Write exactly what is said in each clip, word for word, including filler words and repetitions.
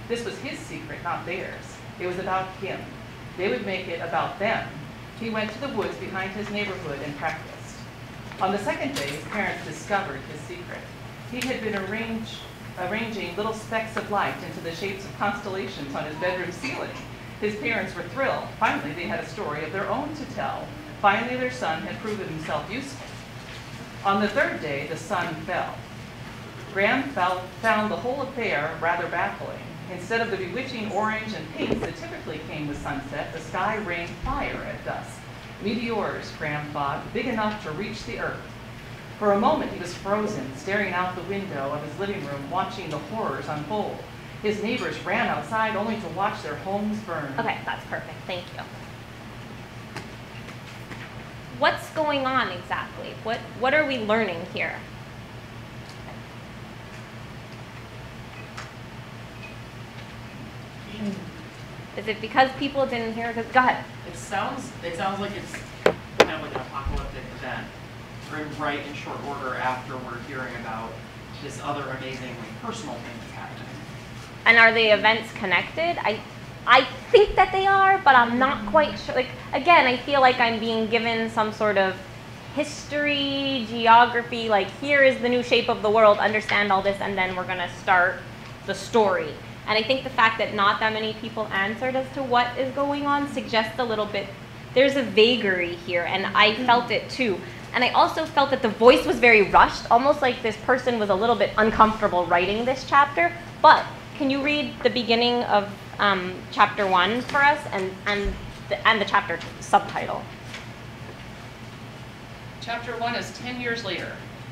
This was his secret, not theirs. It was about him. They would make it about them. He went to the woods behind his neighborhood and practiced. On the second day, his parents discovered his secret. He had been arrange, arranging little specks of light into the shapes of constellations on his bedroom ceiling. His parents were thrilled. Finally, they had a story of their own to tell. Finally, their son had proven himself useful. On the third day, the sun fell. Graham found the whole affair rather baffling. Instead of the bewitching orange and pinks that typically came with sunset, the sky rained fire at dusk. Meteors, Graham thought, big enough to reach the earth. For a moment, he was frozen, staring out the window of his living room, watching the horrors unfold. His neighbors ran outside only to watch their homes burn. Okay, that's perfect. Thank you. What's going on exactly? What, what are we learning here? Is it because people didn't hear? Go ahead. It sounds, it sounds like it's kind of like an apocalyptic event, right in short order after we're hearing about this other amazingly personal thing that's happening. And are the events connected? I, I think that they are, but I'm not quite sure. Like, again, I feel like I'm being given some sort of history, geography, like here is the new shape of the world, understand all this, and then we're gonna start the story. And I think the fact that not that many people answered as to what is going on suggests a little bit, there's a vagary here, and I felt it too. And I also felt that the voice was very rushed, almost like this person was a little bit uncomfortable writing this chapter. But can you read the beginning of um, chapter one for us, and, and, the, and the chapter subtitle? Chapter one is ten years later.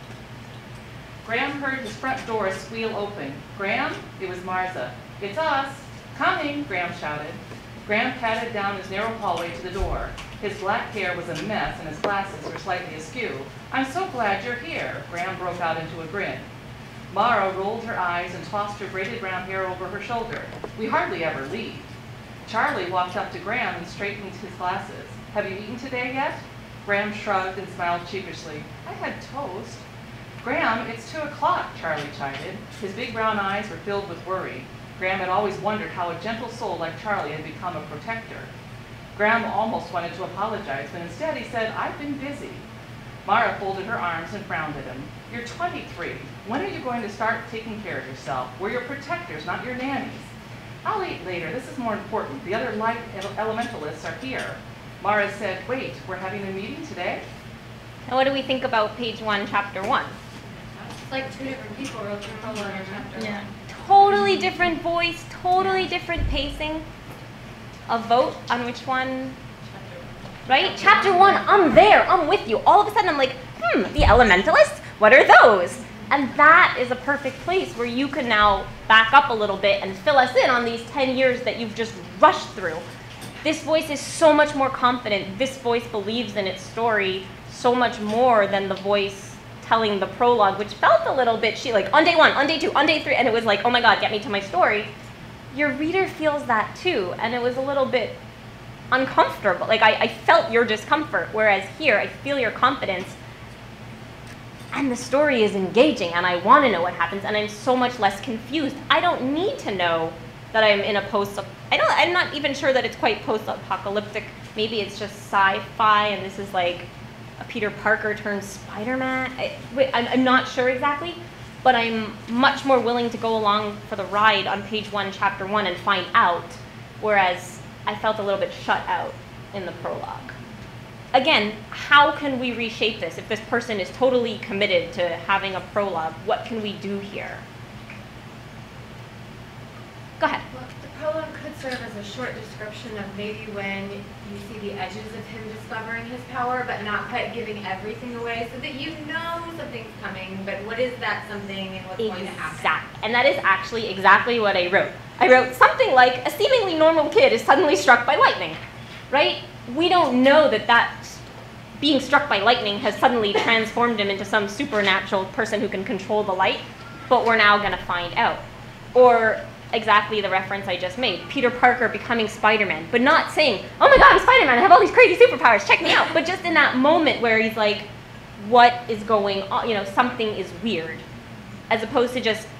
Graham heard his front door squeal open. Graham? It was Martha. It's us. Coming, Graham shouted. Graham padded down his narrow hallway to the door. His black hair was a mess and his glasses were slightly askew. I'm so glad you're here, Graham broke out into a grin. Mara rolled her eyes and tossed her braided brown hair over her shoulder. We hardly ever leave. Charlie walked up to Graham and straightened his glasses. Have you eaten today yet? Graham shrugged and smiled sheepishly. I had toast. Graham, it's two o'clock, Charlie chided. His big brown eyes were filled with worry. Graham had always wondered how a gentle soul like Charlie had become a protector. Graham almost wanted to apologize, but instead he said, I've been busy. Mara folded her arms and frowned at him. You're twenty-three. When are you going to start taking care of yourself? We're your protectors, not your nannies. I'll eat later. This is more important. The other light elementalists are here. Mara said, wait, we're having a meeting today? And what do we think about page one, chapter one? It's like two different people wrote the prologue in chapter Yeah. one. Totally different voice, totally different pacing. A vote on which one? Right? Chapter one, I'm there, I'm with you. All of a sudden I'm like, hmm, the elementalists? What are those? And that is a perfect place where you can now back up a little bit and fill us in on these ten years that you've just rushed through. This voice is so much more confident. This voice believes in its story so much more than the voice telling the prologue, which felt a little bit, she like, on day one, on day two, on day three, and it was like, oh my God, get me to my story. Your reader feels that too, and it was a little bit uncomfortable. Like, I, I felt your discomfort, whereas here, I feel your confidence, and the story is engaging, and I want to know what happens, and I'm so much less confused. I don't need to know that I'm in a post, I don't, I'm not even sure that it's quite post-apocalyptic. Maybe it's just sci-fi, and this is like a Peter Parker turned Spider-Man. I, I'm, I'm not sure exactly, but I'm much more willing to go along for the ride on page one, chapter one, and find out, whereas I felt a little bit shut out in the prologue. Again, how can we reshape this? If this person is totally committed to having a prologue, what can we do here? Go ahead. Well, the prologue could serve as a short description of maybe when you see the edges of him discovering his power, but not quite giving everything away, so that you know something's coming, but what is that something and what's going to happen? Exactly. And that is actually exactly what I wrote. I wrote something like, a seemingly normal kid is suddenly struck by lightning, right? We don't know that that being struck by lightning has suddenly transformed him into some supernatural person who can control the light, but we're now going to find out. Or exactly the reference I just made, Peter Parker becoming Spider-Man, but not saying, oh my God, I'm Spider-Man, I have all these crazy superpowers, check me out, but just in that moment where he's like, what is going on, you know, something is weird, as opposed to just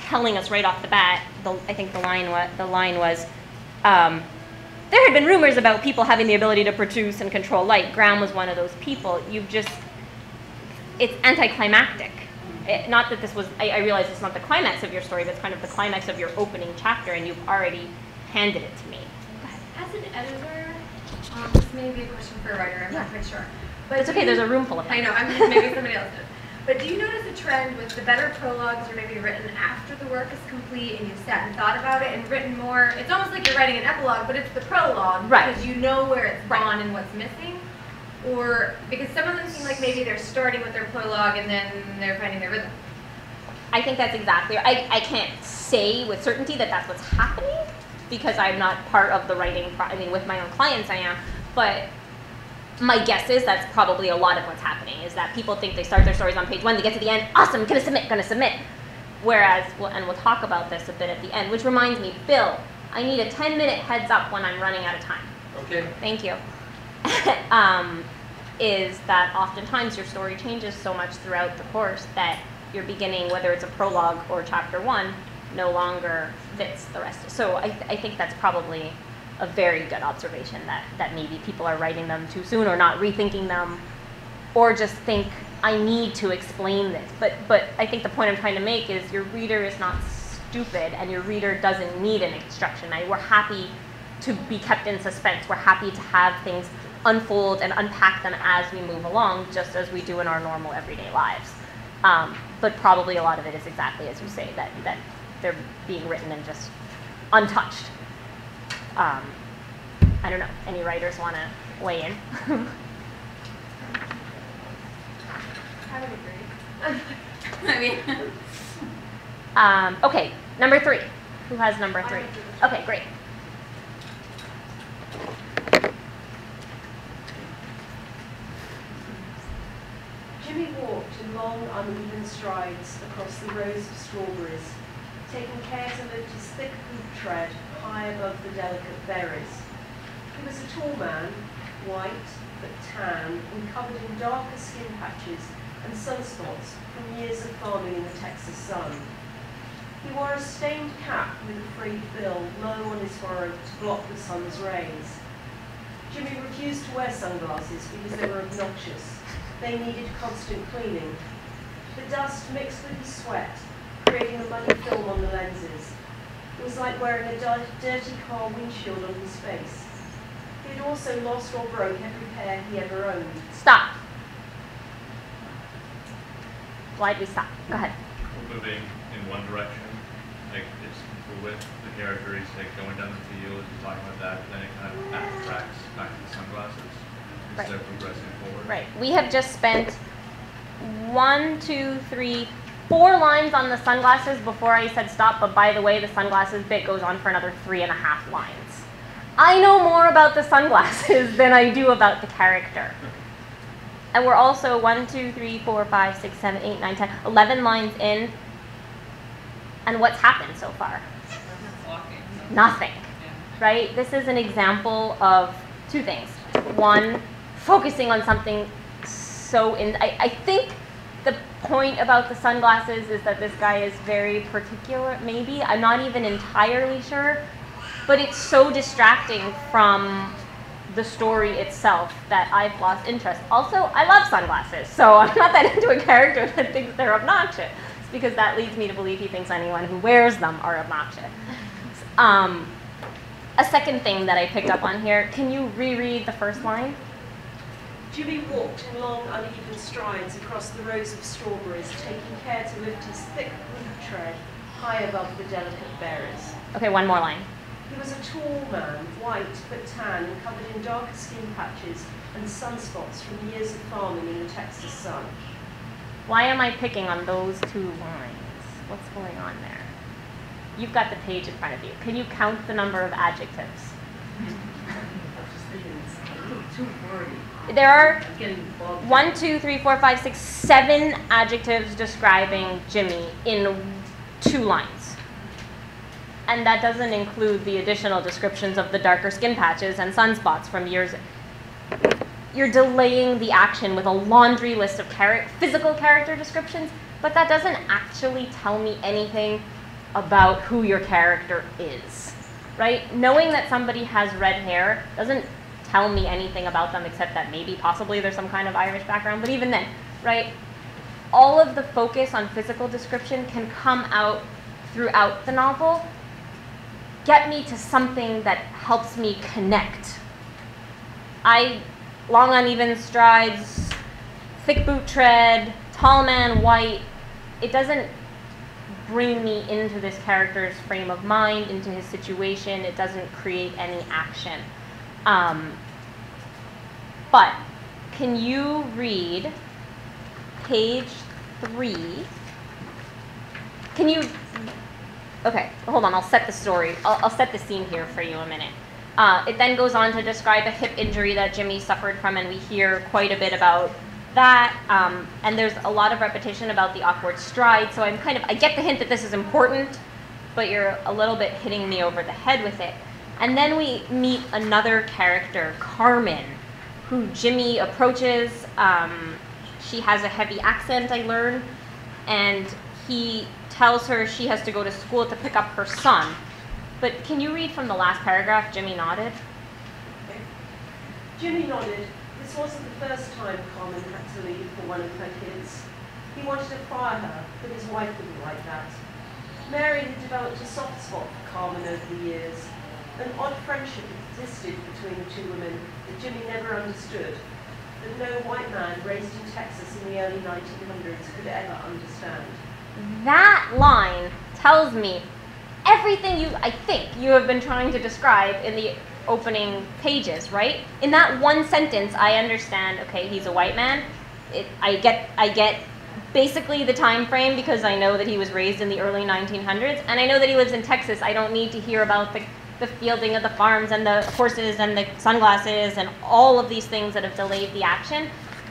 telling us right off the bat, the, I think the line, wa the line was, um, there had been rumors about people having the ability to produce and control light. Graham was one of those people. You've just, it's anticlimactic. It, not that this was, I, I realize it's not the climax of your story, but it's kind of the climax of your opening chapter, and you've already handed it to me. Go ahead. As an editor, um, this may be a question for a writer, I'm Yeah. not quite sure. But It's okay, there's a room full of them. I know, I'm maybe somebody else does. But do you notice a trend with the better prologues are maybe written after the work is complete and you've sat and thought about it and written more? It's almost like you're writing an epilogue, but it's the prologue Right. because you know where it's Right. gone and what's missing. Or because some of them seem like maybe they're starting with their prologue and then they're finding their rhythm. I think that's exactly, I, I can't say with certainty that that's what's happening because I'm not part of the writing, pro I mean with my own clients I am, but my guess is that's probably a lot of what's happening, is that people think they start their stories on page one, they get to the end, awesome, gonna submit, gonna submit. Whereas, well, and we'll talk about this a bit at the end, which reminds me, Bill, I need a ten minute heads up when I'm running out of time. Okay. Thank you. um, is that oftentimes your story changes so much throughout the course that your beginning, whether it's a prologue or chapter one, no longer fits the rest. So I, th I think that's probably a very good observation, that, that maybe people are writing them too soon or not rethinking them, or just think, I need to explain this. But, but I think the point I'm trying to make is your reader is not stupid and your reader doesn't need an instruction. I, we're happy to be kept in suspense. We're happy to have things unfold and unpack them as we move along, just as we do in our normal everyday lives. Um, but probably a lot of it is exactly as you say, that, that they're being written and just untouched. Um, I don't know, any writers want to weigh in? I would agree. I mean, um, okay, number three. Who has number three? Okay, great. Jimmy walked in long, uneven strides across the rows of strawberries, taking care to lift his thick boot tread high above the delicate berries. He was a tall man, white but tan and covered in darker skin patches and sunspots from years of farming in the Texas sun. He wore a stained cap with a frayed bill low on his forehead to block the sun's rays. Jimmy refused to wear sunglasses because they were obnoxious. They needed constant cleaning. The dust mixed with his sweat, creating a muddy film on the lenses. It was like wearing a dirty car windshield on his face. He had also lost or broke every pair he ever owned. Stop. Why'd we stop? Go ahead. We're moving in one direction. Like it's we're with the character, he's like going down the field, he's talking about that, then it kind of backtracks back to the sunglasses instead Right. of progressing forward. Right. We have just spent one, two, three, four lines on the sunglasses before I said stop, but by the way, the sunglasses bit goes on for another three and a half lines. I know more about the sunglasses than I do about the character. And we're also one, two, three, four, five, six, seven, eight, nine, ten, eleven lines in. And what's happened so far? Nothing. Right? This is an example of two things. One, focusing on something so in. I, I think the point about the sunglasses is that this guy is very particular, maybe. I'm not even entirely sure. But it's so distracting from the story itself that I've lost interest. Also, I love sunglasses, so I'm not that into a character that thinks they're obnoxious, because that leads me to believe he thinks anyone who wears them are obnoxious. Um, a second thing that I picked up on here, can you reread the first line? Jimmy walked in long, uneven strides across the rows of strawberries, taking care to lift his thick boot tread high above the delicate berries. Okay, one more line. He was a tall man, white but tan, and covered in darker skin patches and sunspots from years of farming in the Texas sun. Why am I picking on those two lines? What's going on there? You've got the page in front of you. Can you count the number of adjectives? There are one, two, three, four, five, six, seven adjectives describing Jimmy in two lines. And that doesn't include the additional descriptions of the darker skin patches and sunspots from years. You're delaying the action with a laundry list of char- physical character descriptions, but that doesn't actually tell me anything about who your character is, right? Knowing that somebody has red hair doesn't tell me anything about them except that maybe possibly there's some kind of Irish background, but even then, right? All of the focus on physical description can come out throughout the novel, get me to something that helps me connect. I, long uneven strides, thick boot tread, tall man, white, it doesn't bring me into this character's frame of mind, into his situation. It doesn't create any action. Um, but can you read page three? Can you, okay, hold on, I'll set the story. I'll, I'll set the scene here for you a minute. Uh, it then goes on to describe a hip injury that Jimmy suffered from, and we hear quite a bit about that. Um, and there's a lot of repetition about the awkward stride, so I'm kind of, I get the hint that this is important, but you're a little bit hitting me over the head with it. And then we meet another character, Carmen, who Jimmy approaches. Um, she has a heavy accent, I learn, and he tells her she has to go to school to pick up her son. But can you read from the last paragraph? Jimmy nodded. Okay. Jimmy nodded. This wasn't the first time Carmen had to leave for one of her kids. He wanted to fire her, but his wife didn't like that. Mary had developed a soft spot for Carmen over the years. An odd friendship existed between the two women that Jimmy never understood, that no white man raised in Texas in the early nineteen hundreds could ever understand. That line tells me everything you, I think, you have been trying to describe in the opening pages, right? In that one sentence, I understand, okay, he's a white man. It, I get, I get basically the time frame because I know that he was raised in the early nineteen hundreds, and I know that he lives in Texas. I don't need to hear about the, the fielding of the farms and the horses and the sunglasses and all of these things that have delayed the action.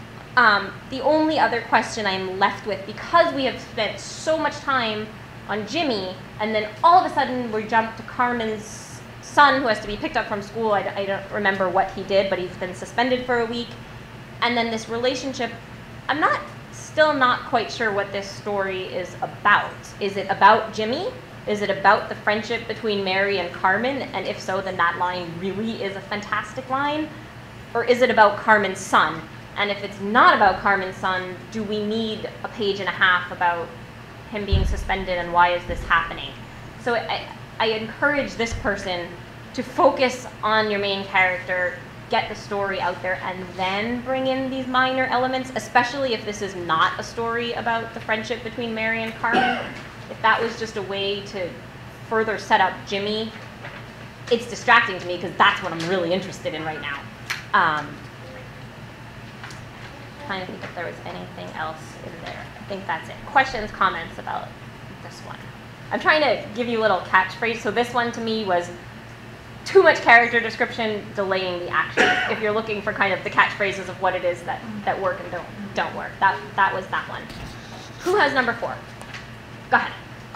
Um, the only other question I'm left with, because we have spent so much time on Jimmy, and then all of a sudden we jump to Carmen's son who has to be picked up from school. I, I don't remember what he did, but he's been suspended for a week. And then this relationship, I'm not, still not quite sure what this story is about. Is it about Jimmy? Is it about the friendship between Mary and Carmen? And if so, then that line really is a fantastic line. Or is it about Carmen's son? And if it's not about Carmen's son, do we need a page and a half about him being suspended and why is this happening? So I, I encourage this person to focus on your main character, get the story out there, and then bring in these minor elements, especially if this is not a story about the friendship between Mary and Carmen. If that was just a way to further set up Jimmy, it's distracting to me because that's what I'm really interested in right now. Um, trying to think if there was anything else in there. I think that's it. Questions, comments about this one? I'm trying to give you a little catchphrase. So this one to me was too much character description, delaying the action. If you're looking for kind of the catchphrases of what it is that, that work and don't, don't work. That, that was that one. Who has number four? Go ahead.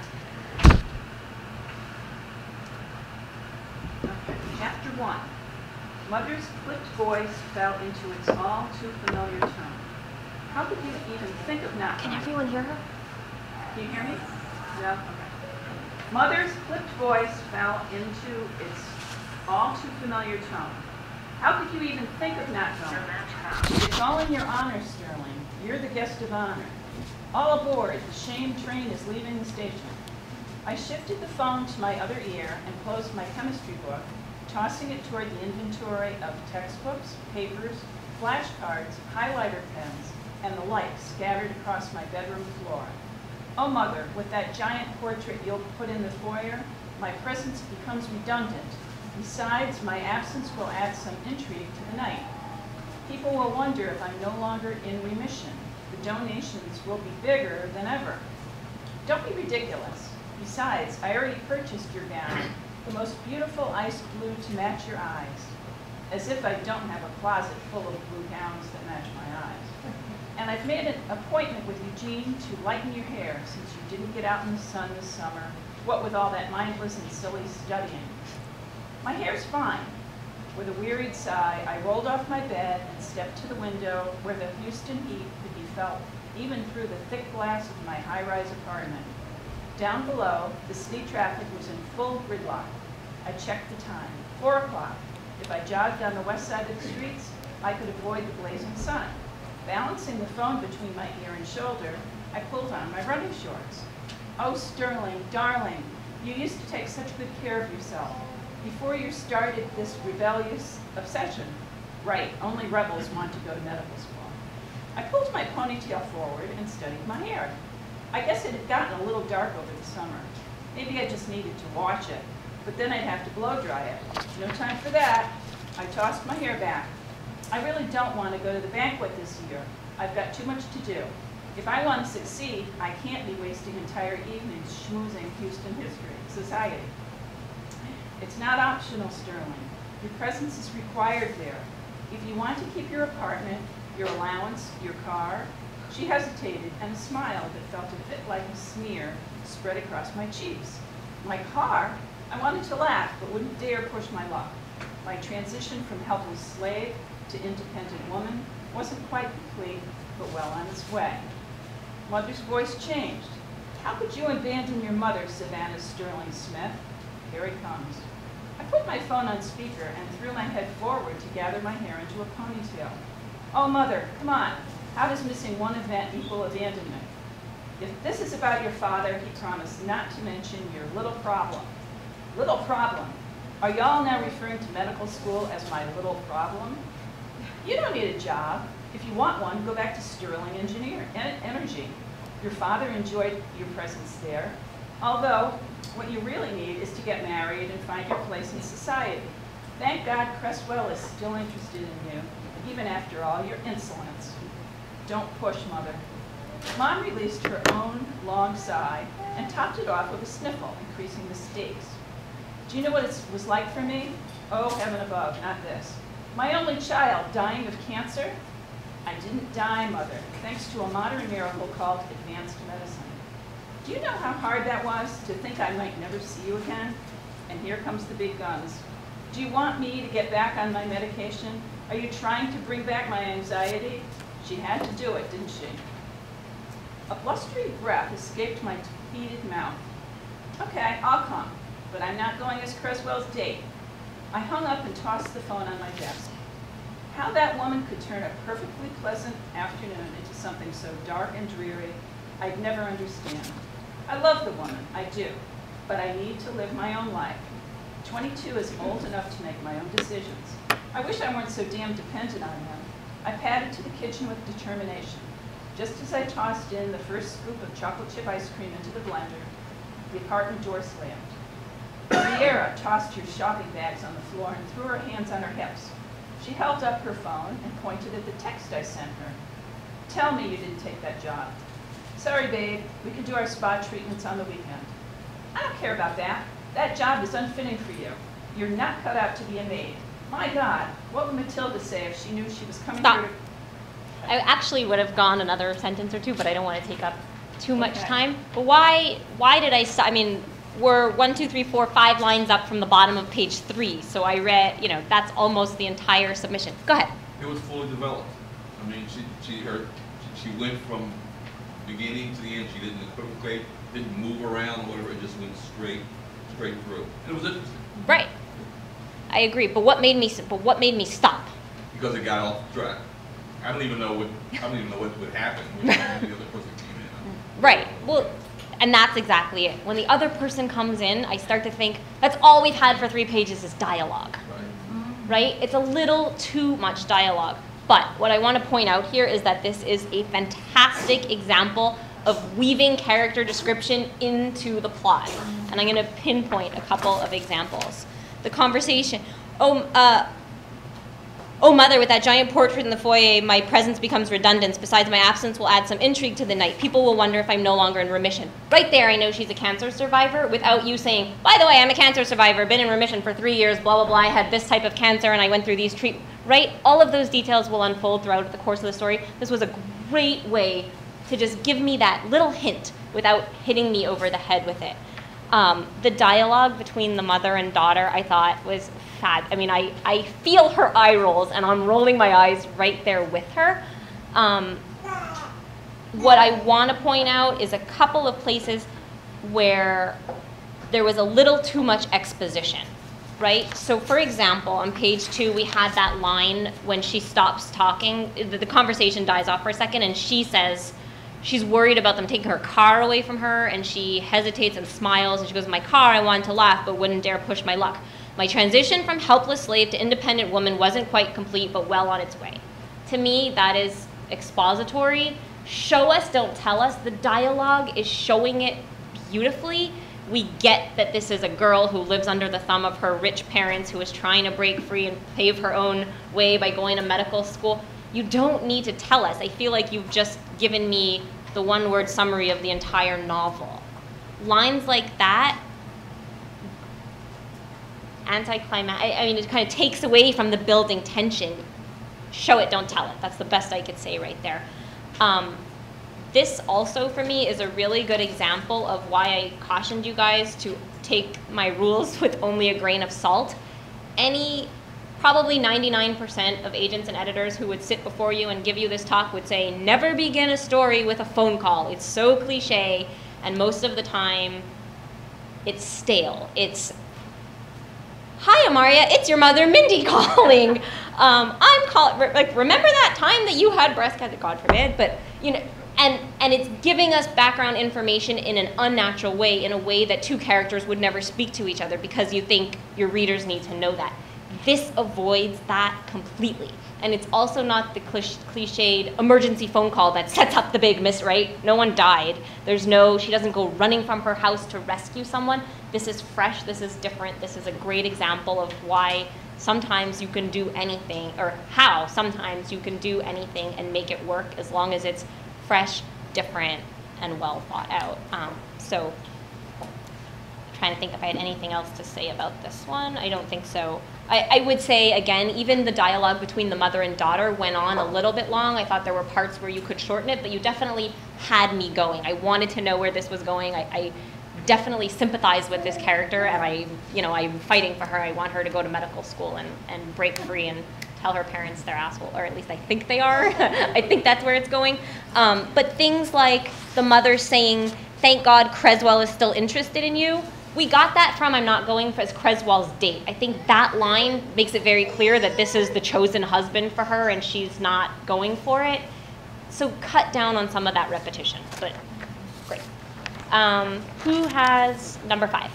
Okay. Chapter one. Mother's clipped voice fell into its all too familiar tone. How could you even think of not Can knowing? everyone hear her? Can you hear me? No? Okay. Mother's clipped voice fell into its all too familiar tone. How could you even think of not knowing? It's all in your honor, Sterling. You're the guest of honor. All aboard, the shame train is leaving the station. I shifted the phone to my other ear and closed my chemistry book, tossing it toward the inventory of textbooks, papers, flashcards, highlighter pens, and the like scattered across my bedroom floor. Oh, Mother, with that giant portrait you'll put in the foyer, my presence becomes redundant. Besides, my absence will add some intrigue to the night. People will wonder if I'm no longer in remission. The donations will be bigger than ever. Don't be ridiculous. Besides, I already purchased your gown, the most beautiful ice blue to match your eyes. As if I don't have a closet full of blue gowns that match my eyes. And I've made an appointment with Eugene to lighten your hair since you didn't get out in the sun this summer, what with all that mindless and silly studying. My hair's fine. With a wearied sigh, I rolled off my bed and stepped to the window where the Houston heat could be felt even through the thick glass of my high-rise apartment. Down below, the city traffic was in full gridlock. I checked the time, four o'clock. If I jogged on the west side of the streets, I could avoid the blazing sun. Balancing the phone between my ear and shoulder, I pulled on my running shorts. Oh, Sterling, darling, you used to take such good care of yourself. Before you started this rebellious obsession, right, only rebels want to go to medical school. I pulled my ponytail forward and studied my hair. I guess it had gotten a little dark over the summer. Maybe I just needed to wash it, but then I'd have to blow dry it. No time for that. I tossed my hair back. I really don't want to go to the banquet this year. I've got too much to do. If I want to succeed, I can't be wasting entire evenings schmoozing Houston history, society. It's not optional, Sterling. Your presence is required there. If you want to keep your apartment, your allowance, your car. She hesitated, and a smile that felt a bit like a sneer spread across my cheeks. My car? I wanted to laugh, but wouldn't dare push my luck. My transition from helpless slave to independent woman wasn't quite complete, but well on its way. Mother's voice changed. How could you abandon your mother, Savannah Sterling Smith? Here it comes. I put my phone on speaker and threw my head forward to gather my hair into a ponytail. Oh, Mother, come on. How does missing one event equal abandonment? If this is about your father, he promised not to mention your little problem. Little problem? Are y'all now referring to medical school as my little problem? You don't need a job. If you want one, go back to Sterling Engineer, en Energy. Your father enjoyed your presence there. Although, what you really need is to get married and find your place in society. Thank God Cresswell is still interested in you, even after all your insolence. Don't push, Mother. Mom released her own long sigh and topped it off with a sniffle, increasing the stakes. Do you know what it was like for me? Oh, heaven above, not this. My only child dying of cancer? I didn't die, Mother, thanks to a modern miracle called advanced medicine. Do you know how hard that was, to think I might never see you again? And here comes the big guns. Do you want me to get back on my medication? Are you trying to bring back my anxiety? She had to do it, didn't she? A blustery breath escaped my defeated mouth. Okay, I'll come, but I'm not going as Cresswell's date. I hung up and tossed the phone on my desk. How that woman could turn a perfectly pleasant afternoon into something so dark and dreary, I'd never understand. I love the woman, I do, but I need to live my own life. twenty-two is old enough to make my own decisions. I wish I weren't so damn dependent on him. I padded to the kitchen with determination. Just as I tossed in the first scoop of chocolate chip ice cream into the blender, the apartment door slammed. Sierra tossed her shopping bags on the floor and threw her hands on her hips. She held up her phone and pointed at the text I sent her. Tell me you didn't take that job. Sorry, babe, we can do our spa treatments on the weekend. I don't care about that. That job is unfitting for you. You're not cut out to be a maid. My God, what would Matilda say if she knew she was coming Stop. here to... I actually would have gone another sentence or two, but I don't want to take up too much Okay. time. But why, why did I stop? I mean, we're one, two, three, four, five lines up from the bottom of page three. So I read, you know, that's almost the entire submission. Go ahead. It was fully developed. I mean, she, she, her, she, she went from beginning to the end. She didn't equivocate, didn't move around or whatever. It just went straight, straight through. And it was interesting. Right. I agree. But what made me, but what made me stop? Because it got off track. I don't even know what, I don't even know what would happen when the other person came in. Right. Well, and that's exactly it. When the other person comes in, I start to think, that's all we've had for three pages is dialogue. Right. Right? It's a little too much dialogue. But what I want to point out here is that this is a fantastic example of weaving character description into the plot. And I'm going to pinpoint a couple of examples. The conversation, oh, uh, oh mother, with that giant portrait in the foyer, my presence becomes redundant. Besides, my absence will add some intrigue to the night. People will wonder if I'm no longer in remission. Right there, I know she's a cancer survivor without you saying, by the way, I'm a cancer survivor, been in remission for three years, blah, blah, blah, I had this type of cancer and I went through these treatments. Right? All of those details will unfold throughout the course of the story. This was a great way to just give me that little hint without hitting me over the head with it. Um, the dialogue between the mother and daughter, I thought, was fab. I mean, I, I feel her eye rolls, and I'm rolling my eyes right there with her. Um, what I want to point out is a couple of places. where there was a little too much exposition, right? So for example, on page two, we had that line when she stops talking, the, the conversation dies off for a second, and she says she's worried about them taking her car away from her, and she hesitates and smiles, and she goes, "In my car, I wanted to laugh, but wouldn't dare push my luck. My transition from helpless slave to independent woman wasn't quite complete, but well on its way." To me, that is expository. Show us, don't tell us. The dialogue is showing it beautifully. We get that this is a girl who lives under the thumb of her rich parents, who is trying to break free and pave her own way by going to medical school. You don't need to tell us. I feel like you've just given me the one-word summary of the entire novel. Lines like that, anticlimactic, I, I mean, it kind of takes away from the building tension. Show it, don't tell it. That's the best I could say right there. Um, this also, for me, is a really good example of why I cautioned you guys to take my rules with only a grain of salt. Any, probably ninety-nine percent of agents and editors who would sit before you and give you this talk would say, never begin a story with a phone call. It's so cliche, and most of the time, it's stale. It's, "Hi, Amaryah, it's your mother, Mindy, calling. Um, I'm call like, remember that time that you had breast cancer? God forbid, but you know." And, and it's giving us background information in an unnatural way, in a way that two characters would never speak to each other because you think your readers need to know that. This avoids that completely. And it's also not the cliched emergency phone call that sets up the big miss, right? No one died. There's no, she doesn't go running from her house to rescue someone. This is fresh, this is different, this is a great example of why sometimes you can do anything, or how sometimes you can do anything and make it work as long as it's fresh, different, and well thought out. Um, so, trying to think if I had anything else to say about this one. I don't think so. I, I would say, again, even the dialogue between the mother and daughter went on a little bit long. I thought there were parts where you could shorten it, but you definitely had me going. I wanted to know where this was going. I, I definitely sympathize with this character, and I, you know, I'm fighting for her. I want her to go to medical school and, and break free and tell her parents they're asshole, or at least I think they are. I think that's where it's going. Um, but things like the mother saying, "Thank God Creswell is still interested in you." We got that from "I'm not going for as Creswell's date." I think that line makes it very clear that this is the chosen husband for her and she's not going for it. So cut down on some of that repetition, but great. Um, who has number five?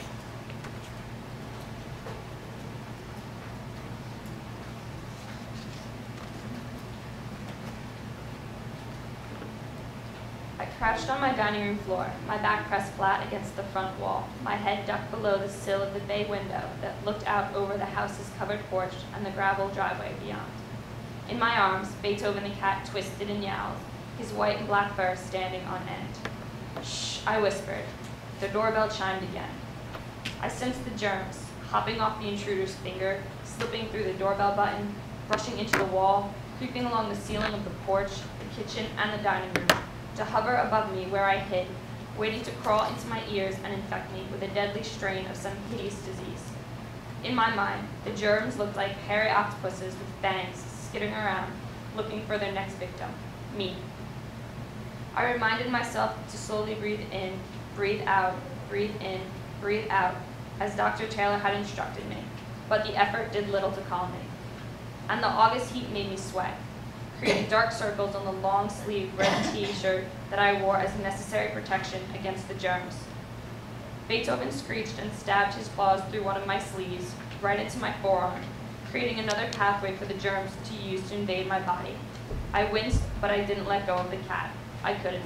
I crouched on my dining room floor, my back pressed flat against the front wall, my head ducked below the sill of the bay window that looked out over the house's covered porch and the gravel driveway beyond. In my arms, Beethoven the cat twisted and yowled, his white and black fur standing on end. "Shh," I whispered. The doorbell chimed again. I sensed the germs, hopping off the intruder's finger, slipping through the doorbell button, brushing into the wall, creeping along the ceiling of the porch, the kitchen, and the dining room, to hover above me where I hid, waiting to crawl into my ears and infect me with a deadly strain of some hideous disease. In my mind, the germs looked like hairy octopuses with fangs skittering around, looking for their next victim, me. I reminded myself to slowly breathe in, breathe out, breathe in, breathe out, as Doctor Taylor had instructed me, but the effort did little to calm me. And the August heat made me sweat, creating dark circles on the long-sleeved red t-shirt that I wore as necessary protection against the germs. Beethoven screeched and stabbed his claws through one of my sleeves, right into my forearm, creating another pathway for the germs to use to invade my body. I winced, but I didn't let go of the cat. I couldn't.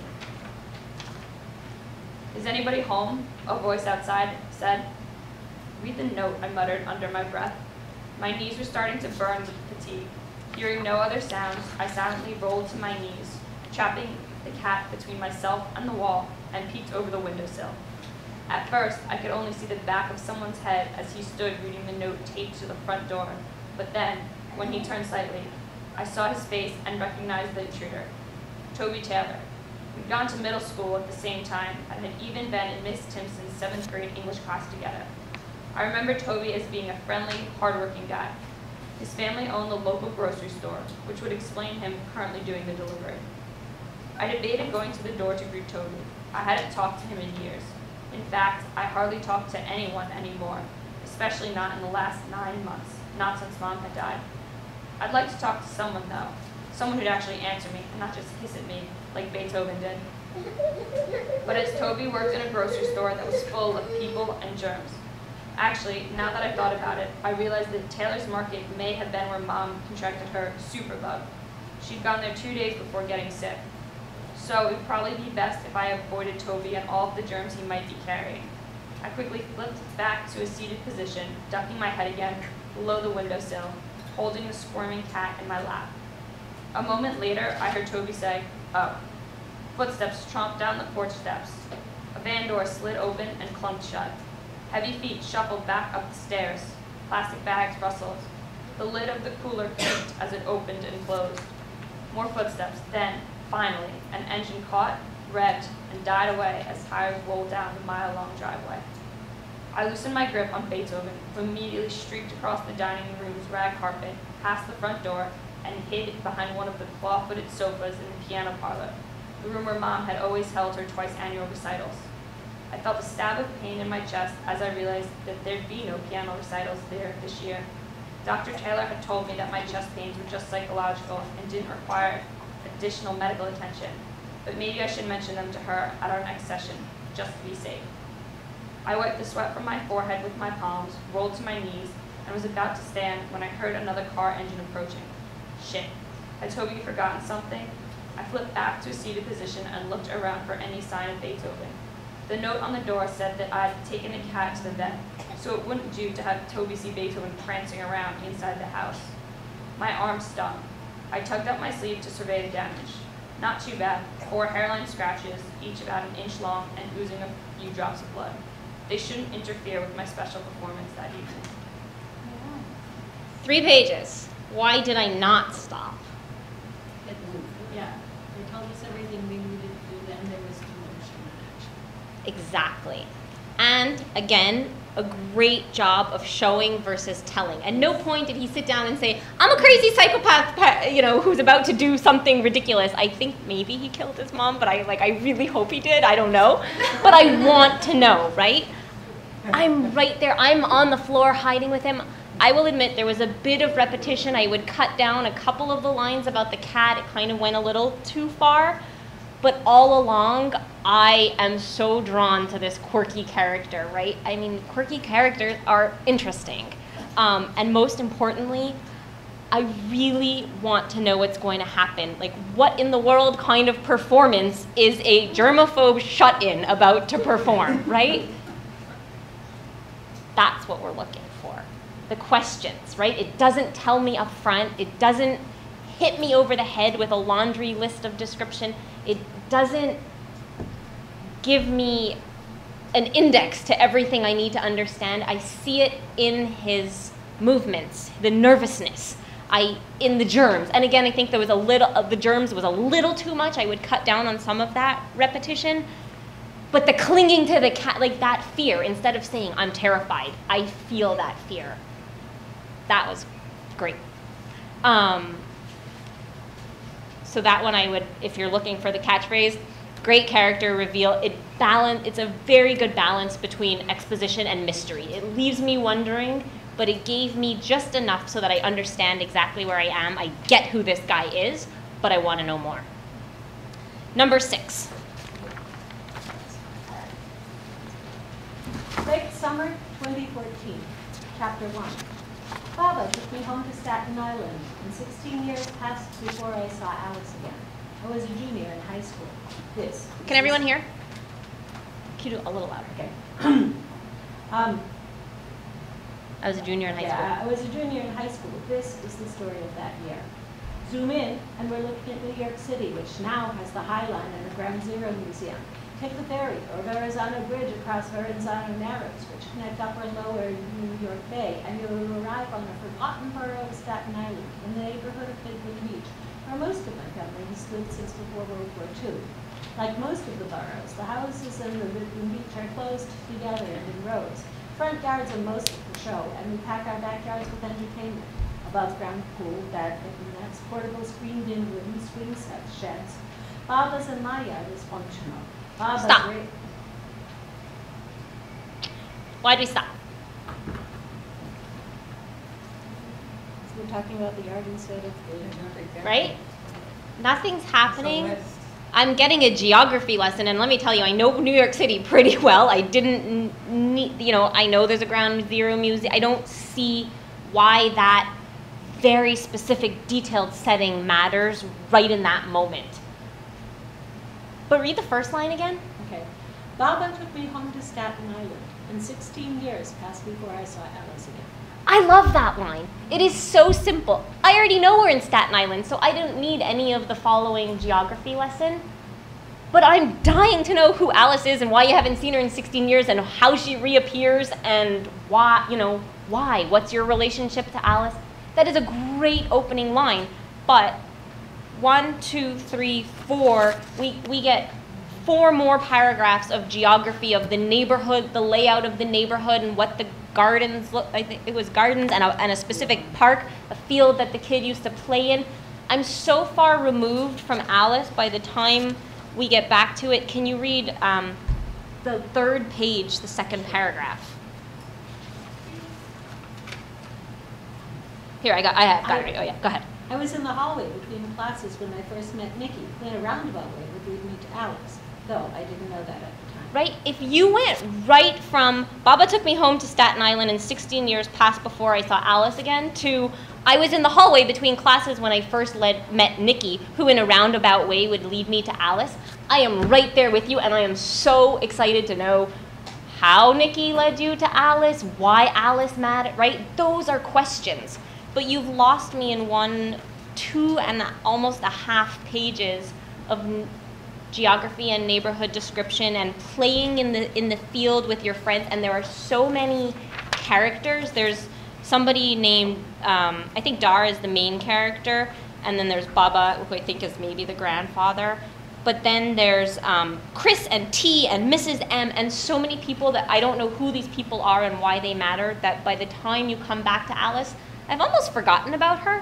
"Is anybody home?" a voice outside said. "Read the note," I muttered under my breath. My knees were starting to burn with fatigue. Hearing no other sounds, I silently rolled to my knees, trapping the cat between myself and the wall, and peeked over the windowsill. At first, I could only see the back of someone's head as he stood reading the note taped to the front door, but then, when he turned slightly, I saw his face and recognized the intruder, Toby Taylor. We'd gone to middle school at the same time and had even been in Miss Timpson's seventh grade English class together. I remember Toby as being a friendly, hardworking guy. His family owned the local grocery store, which would explain him currently doing the delivery. I debated going to the door to greet Toby. I hadn't talked to him in years. In fact, I hardly talk to anyone anymore, especially not in the last nine months, not since Mom had died. I'd like to talk to someone, though, someone who'd actually answer me and not just hiss at me like Beethoven did. But as Toby worked in a grocery store that was full of people and germs. Actually, now that I've thought about it, I realized that Taylor's Market may have been where Mom contracted her superbug. She'd gone there two days before getting sick. So it would probably be best if I avoided Toby and all of the germs he might be carrying. I quickly flipped back to a seated position, ducking my head again below the windowsill, holding the squirming cat in my lap. A moment later, I heard Toby say, "Oh." Footsteps tromped down the porch steps. A van door slid open and clunked shut. Heavy feet shuffled back up the stairs. Plastic bags rustled. The lid of the cooler creaked as it opened and closed. More footsteps, then, finally, an engine caught, revved, and died away as tires rolled down the mile-long driveway. I loosened my grip on Beethoven, who immediately streaked across the dining room's rag carpet, past the front door, and hid behind one of the claw-footed sofas in the piano parlor, the room where Mom had always held her twice-annual recitals. I felt a stab of pain in my chest as I realized that there'd be no piano recitals there this year. Doctor Taylor had told me that my chest pains were just psychological and didn't require additional medical attention, but maybe I should mention them to her at our next session, just to be safe. I wiped the sweat from my forehead with my palms, rolled to my knees, and was about to stand when I heard another car engine approaching. Shit. Had Toby forgotten something? I flipped back to a seated position and looked around for any sign of Beethoven. The note on the door said that I had taken the cat to the vet, so it wouldn't do to have Toby see Beethoven prancing around inside the house. My arm stung. I tugged up my sleeve to survey the damage. Not too bad. Four hairline scratches, each about an inch long and oozing a few drops of blood. They shouldn't interfere with my special performance that evening. Three pages. Why did I not stop? Yeah, they told us everything we needed to do, then there was too much action. Exactly. And again, a great job of showing versus telling. At no point did he sit down and say, I'm a crazy psychopath, you know, who's about to do something ridiculous. I think maybe he killed his mom, but I like I really hope he did. I don't know. But I want to know, right? I'm right there. I'm on the floor hiding with him. I will admit there was a bit of repetition. I would cut down a couple of the lines about the cat. It kind of went a little too far. But all along, I am so drawn to this quirky character, right? I mean, quirky characters are interesting. Um, and most importantly, I really want to know what's going to happen. Like, what in the world kind of performance is a germaphobe shut-in about to perform, right? That's what we're looking for. The questions, right? It doesn't tell me up front. It doesn't hit me over the head with a laundry list of description. It doesn't give me an index to everything I need to understand. I see it in his movements, the nervousness, I in the germs. And again, I think there was a little of the germs was a little too much. I would cut down on some of that repetition. But the clinging to the cat, like that fear, instead of saying, I'm terrified, I feel that fear. That was great. Um, so that one I would, if you're looking for the catchphrase, great character reveal. It balance, it's a very good balance between exposition and mystery. It leaves me wondering, but it gave me just enough so that I understand exactly where I am. I get who this guy is, but I want to know more. Number six. Late summer twenty fourteen, chapter one. Baba took me home to Staten Island, and sixteen years passed before I saw Alice again. I was a junior in high school. This. Can everyone hear? Can you do a little louder? Okay. um, I was a junior in high yeah, school. I was a junior in high school. This is the story of that year. Zoom in, and we're looking at New York City, which now has the High Line and the Ground Zero Museum. Take the ferry or Verrazano Bridge across Verrazano Narrows, which connect upper and lower New York Bay, and you'll arrive on the forgotten borough of Staten Island, in the neighborhood of Midland Beach, where most of my family has lived since before World War Two. Like most of the boroughs, the houses in the Midland Beach are closed together and in rows. Front yards are most of the show, and we pack our backyards with entertainment. Above ground pool, badminton nets, portable screened-in rooms, swing sets, sheds. Baba's and my yard is functional. Baba's Stop. Why'd we stop? So we're talking about the yard instead of the... Right? Nothing's happening. I'm getting a geography lesson, and let me tell you, I know New York City pretty well. I didn't need, you know, I know there's a Ground Zero museum. I don't see why that very specific, detailed setting matters right in that moment. But read the first line again. Okay. Baba took me home to Staten Island, and sixteen years passed before I saw Alice again. I love that line. It is so simple. I already know we're in Staten Island, so I didn't need any of the following geography lesson. But I'm dying to know who Alice is and why you haven't seen her in sixteen years and how she reappears and why, you know, why? What's your relationship to Alice? That is a great opening line, but one, two, three, four, we, we get four more paragraphs of geography of the neighborhood, the layout of the neighborhood, and what the gardens look. I think it was gardens and a, and a specific park, a field that the kid used to play in. I'm so far removed from Alice by the time we get back to it. Can you read um, the third page, the second paragraph? Here, I got, I have got it. Oh yeah, go ahead. I was in the hallway between classes when I first met Nikki. Then a roundabout way would lead me to Alice, though I didn't know that at the time. Right? If you went right from Baba took me home to Staten Island and sixteen years passed before I saw Alice again to I was in the hallway between classes when I first led, met Nikki, who in a roundabout way would lead me to Alice, I am right there with you, and I am so excited to know how Nikki led you to Alice, why Alice mattered, right? Those are questions. But you've lost me in one, two and almost a half pages of geography and neighborhood description and playing in the in the field with your friends, and there are so many characters. There's somebody named, um, I think Dar is the main character, and then there's Baba, who I think is maybe the grandfather. But then there's um, Chris and T and Missus M and so many people that I don't know who these people are and why they matter, that by the time you come back to Alice, I've almost forgotten about her.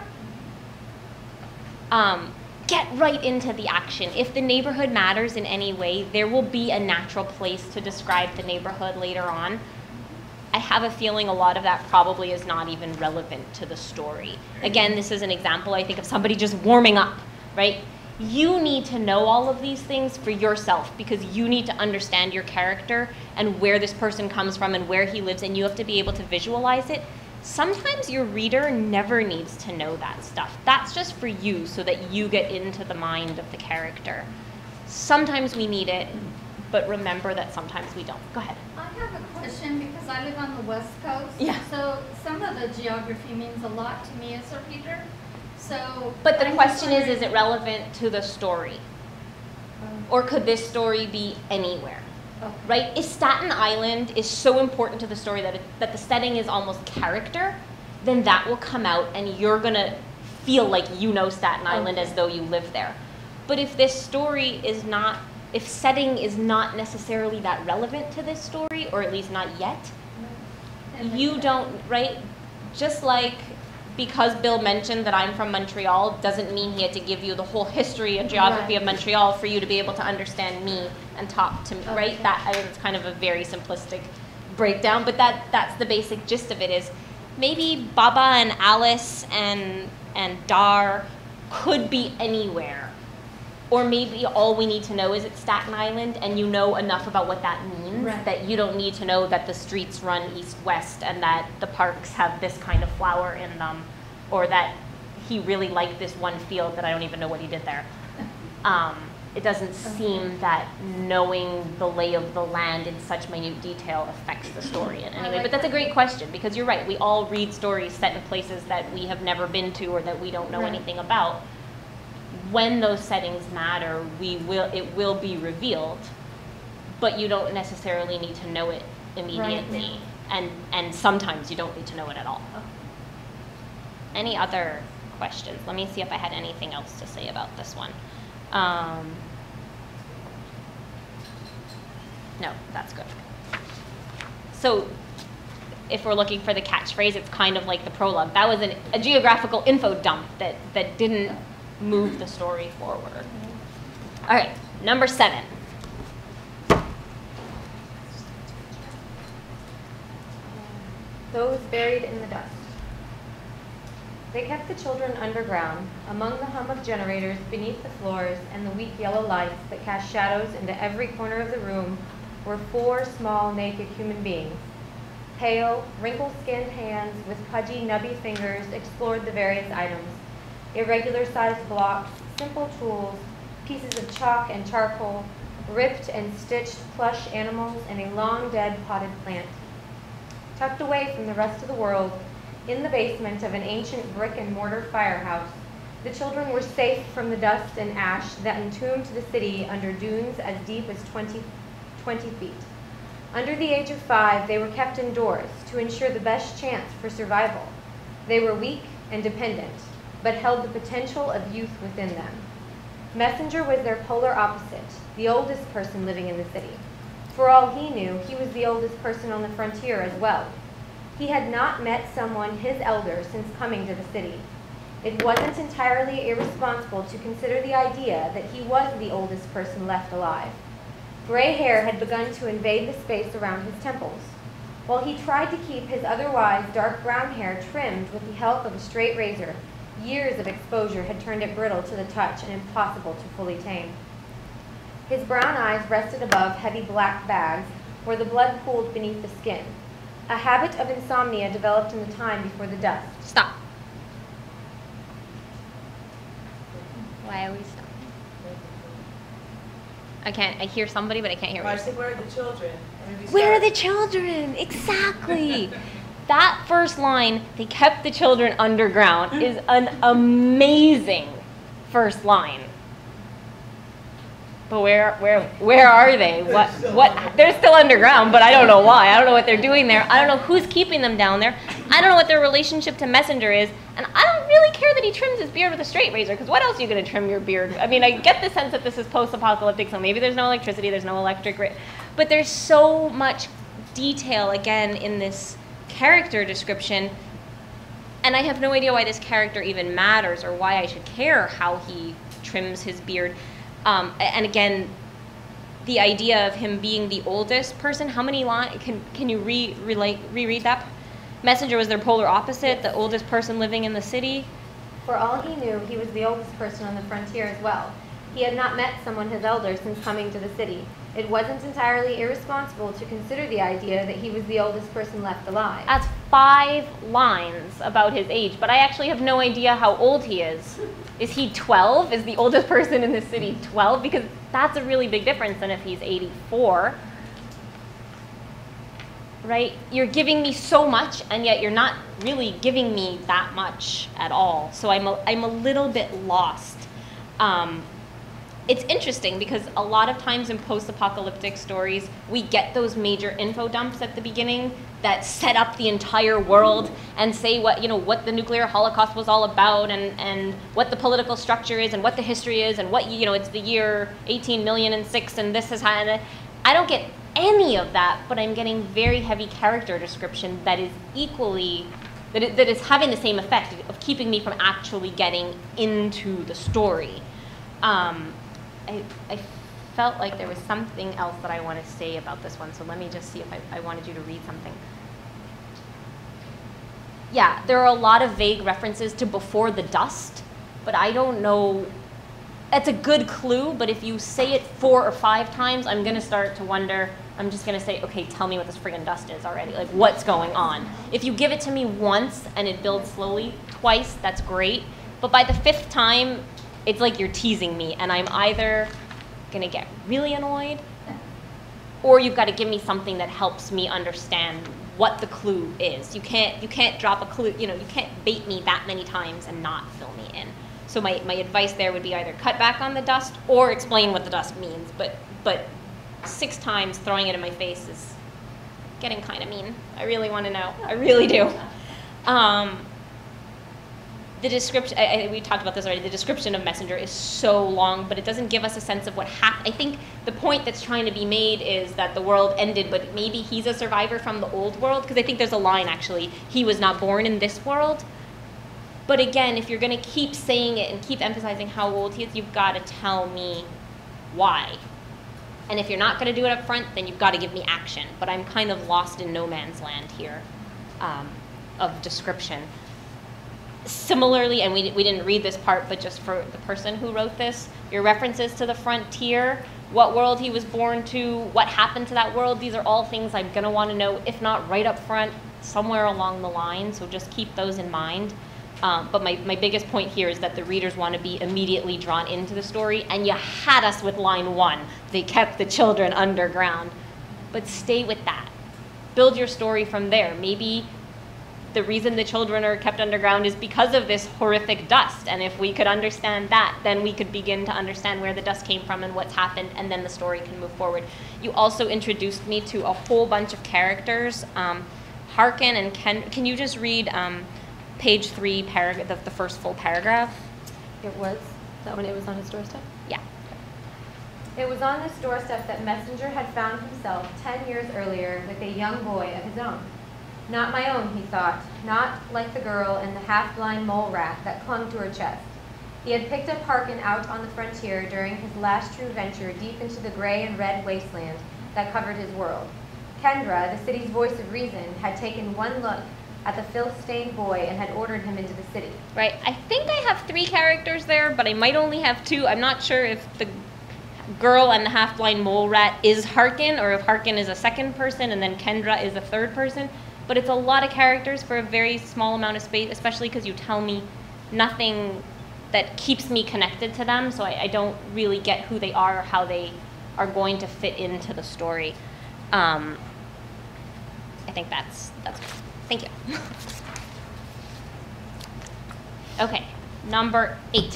Um, get right into the action. If the neighborhood matters in any way, there will be a natural place to describe the neighborhood later on. I have a feeling a lot of that probably is not even relevant to the story. Again, this is an example, I think, of somebody just warming up, right? You need to know all of these things for yourself because you need to understand your character and where this person comes from and where he lives, and you have to be able to visualize it. Sometimes your reader never needs to know that stuff. That's just for you so that you get into the mind of the character. Sometimes we need it, but remember that sometimes we don't. Go ahead. I have a question because I live on the West Coast. Yeah. So some of the geography means a lot to me as a reader. So. But the I'm question is, wondering- is it relevant to the story? Or could this story be anywhere? Okay. Right? If Staten Island is so important to the story that, it, that the setting is almost character, then that will come out and you're going to feel like you know Staten Island Okay. as though you live there. But if this story is not, if setting is not necessarily that relevant to this story, or at least not yet, you don't, right? Just like because Bill mentioned that I'm from Montreal doesn't mean he had to give you the whole history and geography Right. of Montreal for you to be able to understand me and talk to me, Okay. right? That, I mean, it's kind of a very simplistic breakdown, but that that's the basic gist of it is maybe Baba and Alice and, and Dar could be anywhere. Or maybe all we need to know is it's Staten Island and you know enough about what that means Right. that you don't need to know that the streets run east-west and that the parks have this kind of flower in them, or that he really liked this one field that I don't even know what he did there. Um, it doesn't seem that knowing the lay of the land in such minute detail affects the story in any way. But that's a great question because you're right. We all read stories set in places that we have never been to or that we don't know Right. anything about. When those settings matter, we will it will be revealed, but you don't necessarily need to know it immediately, and and sometimes you don't need to know it at all. Any other questions? Let me see if I had anything else to say about this one. Um, no, that's good. So if we're looking for the catchphrase, it's kind of like the prologue. That was an, a geographical info dump that, that didn't move the story forward. All right, number seven. those buried in the dust. They kept the children underground, among the hum of generators beneath the floors and the weak yellow lights that cast shadows into every corner of the room were four small, naked human beings. Pale, wrinkle-skinned hands with pudgy, nubby fingers explored the various items. Irregular-sized blocks, simple tools, pieces of chalk and charcoal, ripped and stitched plush animals, and a long-dead potted plant. Tucked away from the rest of the world, in the basement of an ancient brick-and-mortar firehouse, the children were safe from the dust and ash that entombed the city under dunes as deep as twenty, twenty feet. Under the age of five, they were kept indoors to ensure the best chance for survival. They were weak and dependent, but held the potential of youth within them. Messenger was their polar opposite, the oldest person living in the city. For all he knew, he was the oldest person on the frontier as well. He had not met someone his elder since coming to the city. It wasn't entirely irresponsible to consider the idea that he was the oldest person left alive. Gray hair had begun to invade the space around his temples. While he tried to keep his otherwise dark brown hair trimmed with the help of a straight razor, years of exposure had turned it brittle to the touch and impossible to fully tame. His brown eyes rested above heavy black bags where the blood pooled beneath the skin. A habit of insomnia developed in the time before the dust. Stop. Why are we stopping? I can't, I hear somebody, but I can't hear I what said, where are the children? Where are the children? Exactly. That first line, they kept the children underground, is an amazing first line. But where, where, where are they? What, what? They're still underground, but I don't know why. I don't know what they're doing there. I don't know who's keeping them down there. I don't know what their relationship to Messenger is, and I don't really care that he trims his beard with a straight razor, because what else are you going to trim your beard? I mean, I get the sense that this is post-apocalyptic, so maybe there's no electricity, there's no electric, ra- but there's so much detail, again, in this character description, and I have no idea why this character even matters or why I should care how he trims his beard. Um, and again, the idea of him being the oldest person, how many lines, can, can you re, relate, reread that? Messenger was their polar opposite, the oldest person living in the city. For all he knew, he was the oldest person on the frontier as well. He had not met someone his elder since coming to the city. It wasn't entirely irresponsible to consider the idea that he was the oldest person left alive. That's five lines about his age, but I actually have no idea how old he is. Is he twelve? Is the oldest person in the city twelve? Because that's a really big difference than if he's eighty-four. Right? You're giving me so much, and yet you're not really giving me that much at all. So I'm a, I'm a little bit lost. Um, It's interesting because a lot of times in post-apocalyptic stories, we get those major info dumps at the beginning that set up the entire world and say what, you know, what the nuclear holocaust was all about and, and what the political structure is and what the history is and what, you know, it's the year eighteen million and six and this is how, and I don't get any of that, but I'm getting very heavy character description that is equally, that, it, that is having the same effect of keeping me from actually getting into the story. Um, I, I felt like there was something else that I want to say about this one, so let me just see if I, I wanted you to read something. Yeah, there are a lot of vague references to before the dust, but I don't know. That's a good clue, but if you say it four or five times, I'm going to start to wonder. I'm just going to say, okay, tell me what this friggin' dust is already. Like, what's going on? If you give it to me once and it builds slowly, twice, that's great. But by the fifth time, it's like you're teasing me, and I'm either gonna get really annoyed, or you've got to give me something that helps me understand what the clue is. You can't, you can't drop a clue, you know, you can't bait me that many times and not fill me in. So my, my advice there would be either cut back on the dust or explain what the dust means, but, but six times throwing it in my face is getting kind of mean. I really want to know, I really do. Um, The description, I, I, we talked about this already, the description of Messenger is so long, but it doesn't give us a sense of what happened. I think the point that's trying to be made is that the world ended, but maybe he's a survivor from the old world, because I think there's a line, actually, he was not born in this world. But again, if you're going to keep saying it and keep emphasizing how old he is, you've got to tell me why. And if you're not going to do it up front, then you've got to give me action. But I'm kind of lost in no man's land here. um, of description. Similarly, and we, we didn't read this part, but just for the person who wrote this, your references to the frontier, what world he was born to, what happened to that world, these are all things I'm going to want to know, if not right up front, somewhere along the line, so just keep those in mind. Um, but my, my biggest point here is that the readers want to be immediately drawn into the story, and you had us with line one. They kept the children underground. But stay with that. Build your story from there. Maybe the reason the children are kept underground is because of this horrific dust. And if we could understand that, then we could begin to understand where the dust came from and what's happened, and then the story can move forward. You also introduced me to a whole bunch of characters. Um, Harkin and Ken, can you just read um, page three, parag- the, the first full paragraph? It was, is that when it was on his doorstep? Yeah. It was on this doorstep that Messenger had found himself ten years earlier with a young boy of his own. Not my own, he thought, not like the girl in the half-blind mole rat that clung to her chest. He had picked up Harkin out on the frontier during his last true venture deep into the gray and red wasteland that covered his world. Kendra, the city's voice of reason, had taken one look at the filth-stained boy and had ordered him into the city. Right, I think I have three characters there, but I might only have two. I'm not sure if the girl and the half-blind mole rat is Harkin, or if Harkin is a second person and then Kendra is a third person. But it's a lot of characters for a very small amount of space, especially because you tell me nothing that keeps me connected to them, so I, I don't really get who they are or how they are going to fit into the story. Um, I think that's, that's good. Thank you. Okay, number eight.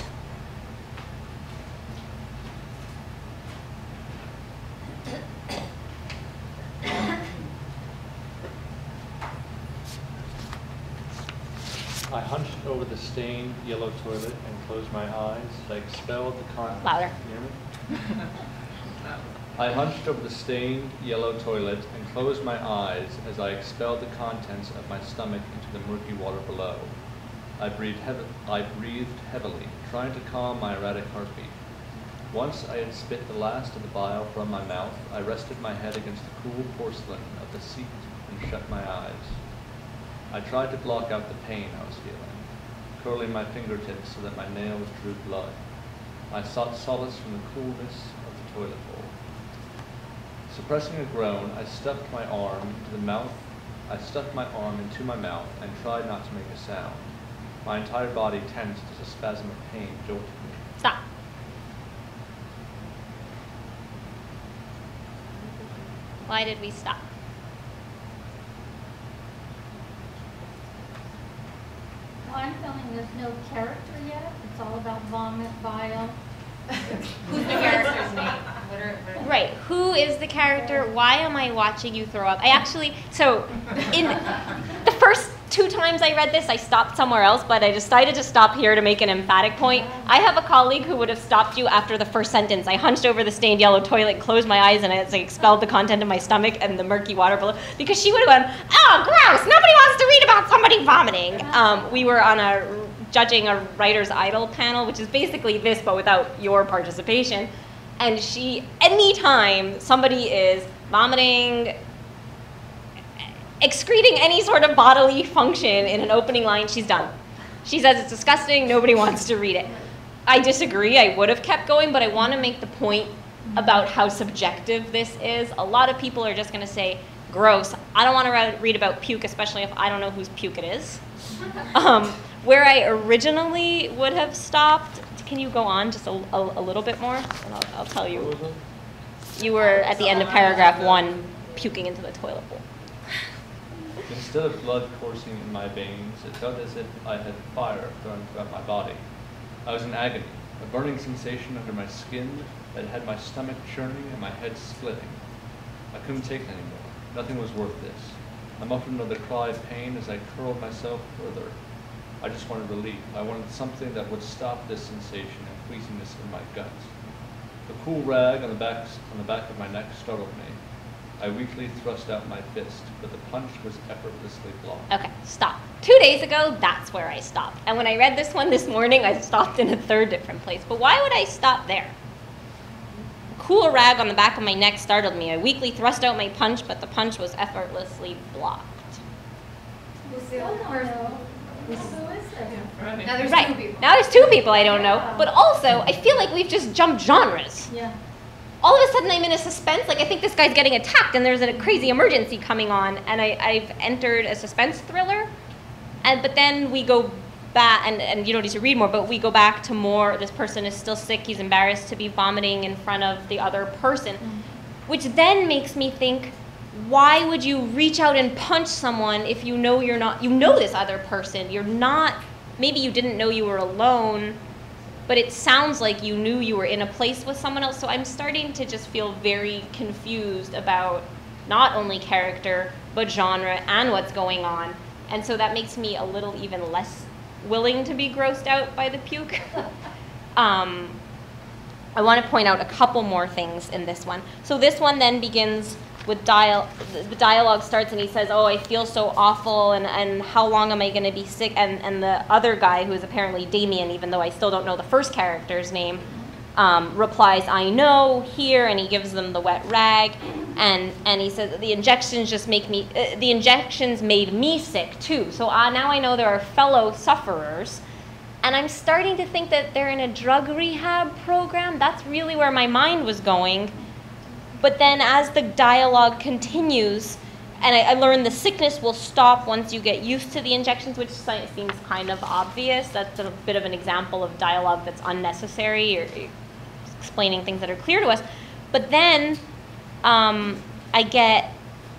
I hunched over the stained yellow toilet and closed my eyes. I expelled the contents. Louder. Can you hear me? I hunched over the stained yellow toilet and closed my eyes as I expelled the contents of my stomach into the murky water below. I breathed, heav- I breathed heavily, trying to calm my erratic heartbeat. Once I had spit the last of the bile from my mouth, I rested my head against the cool porcelain of the seat and shut my eyes. I tried to block out the pain I was feeling, curling my fingertips so that my nails drew blood. I sought solace from the coolness of the toilet bowl. Suppressing a groan, I stuffed my arm into the mouth. I stuffed my arm into my mouth and tried not to make a sound. My entire body tensed as a spasm of pain jolted me. Stop. Why did we stop? Well, I'm feeling there's no character yet. It's all about vomit, bile. Who's the character's name? What are, what are Right, who is the character? Why am I watching you throw up? I actually, so in the first two times I read this, I stopped somewhere else, but I decided to stop here to make an emphatic point. I have a colleague who would have stopped you after the first sentence. I hunched over the stained yellow toilet, closed my eyes, and I like, expelled the content of my stomach and the murky water below, because she would have gone, oh, gross, nobody wants to read about somebody vomiting. Um, we were on a judging a writer's idol panel, which is basically this, but without your participation. And she, anytime somebody is vomiting, excreting any sort of bodily function in an opening line, she's done. She says it's disgusting, nobody wants to read it. I disagree, I would have kept going, but I want to make the point about how subjective this is. A lot of people are just going to say, gross. I don't want to read about puke, especially if I don't know whose puke it is. Um, where I originally would have stopped, can you go on just a, a, a little bit more? And I'll, I'll tell you. You were at the end of paragraph one, puking into the toilet bowl. Instead of blood coursing in my veins, it felt as if I had fire thrown throughout my body. I was in agony, a burning sensation under my skin that had my stomach churning and my head splitting. I couldn't take it anymore. Nothing was worth this. I muttered another cry of pain as I curled myself further. I just wanted relief. I wanted something that would stop this sensation and queasiness in my guts. The cool rag on the back, on the back of my neck startled me. I weakly thrust out my fist, but the punch was effortlessly blocked. Okay, stop. Two days ago, that's where I stopped. And when I read this one this morning, I stopped in a third different place. But why would I stop there? The cool rag on the back of my neck startled me. I weakly thrust out my punch, but the punch was effortlessly blocked. Who's the Still other don't person? know. Who is there? Now there's two Right. people. Now there's two people I don't know. Yeah. But also, I feel like we've just jumped genres. Yeah. All of a sudden I'm in a suspense, like I think this guy's getting attacked and there's a crazy emergency coming on, and I, I've entered a suspense thriller, and but then we go back, and, and you don't need to read more, but we go back to more, this person is still sick, he's embarrassed to be vomiting in front of the other person, mm-hmm. which then makes me think, why would you reach out and punch someone if you know you're not, you know this other person, you're not, maybe you didn't know you were alone, but it sounds like you knew you were in a place with someone else. So I'm starting to just feel very confused about not only character, but genre and what's going on. And so that makes me a little even less willing to be grossed out by the puke. um, I want to point out a couple more things in this one. So this one then begins with dial, the dialogue starts and he says, oh, I feel so awful, and, and how long am I going to be sick? And, and the other guy, who is apparently Damien, even though I still don't know the first character's name, um, replies, I know, here, and he gives them the wet rag, and, and he says, the injections just make me, uh, the injections made me sick too. So uh, now I know there are fellow sufferers, and I'm starting to think that they're in a drug rehab program. That's really where my mind was going. But then as the dialogue continues, and I, I learned the sickness will stop once you get used to the injections, which seems kind of obvious. That's a bit of an example of dialogue that's unnecessary, or explaining things that are clear to us. But then um, I get,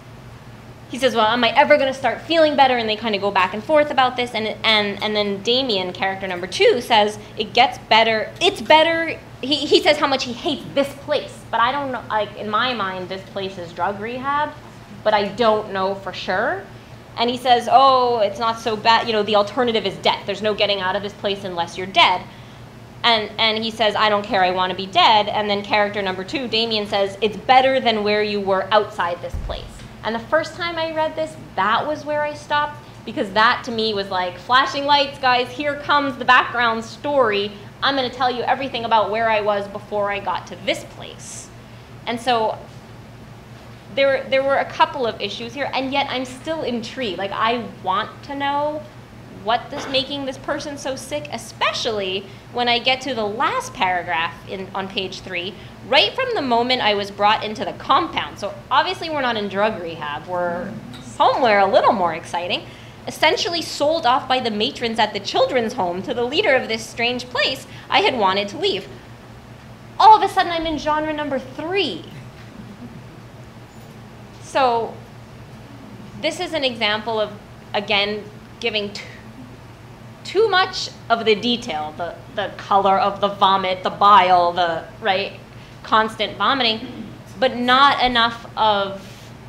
he says, well, am I ever going to start feeling better? And they kind of go back and forth about this. And, and, and then Damien, character number two, says, it gets better, it's better. He, he says how much he hates this place, but I don't know, like in my mind, this place is drug rehab, but I don't know for sure. And he says, oh, it's not so bad, you know, the alternative is death. There's no getting out of this place unless you're dead. And, and he says, I don't care, I want to be dead. And then character number two, Damien, says, it's better than where you were outside this place. And the first time I read this, that was where I stopped, because that to me was like, flashing lights, guys, here comes the background story. I'm going to tell you everything about where I was before I got to this place. And so there, there were a couple of issues here, and yet I'm still intrigued. Like, I want to know what is making this person so sick, especially when I get to the last paragraph in, on page three, right from the moment I was brought into the compound. So obviously we're not in drug rehab. We're somewhere a little more exciting. Essentially sold off by the matrons at the children's home to the leader of this strange place I had wanted to leave. All of a sudden, I'm in genre number three. So this is an example of, again, giving t- too much of the detail, the, the color of the vomit, the bile, the, right, constant vomiting, but not enough of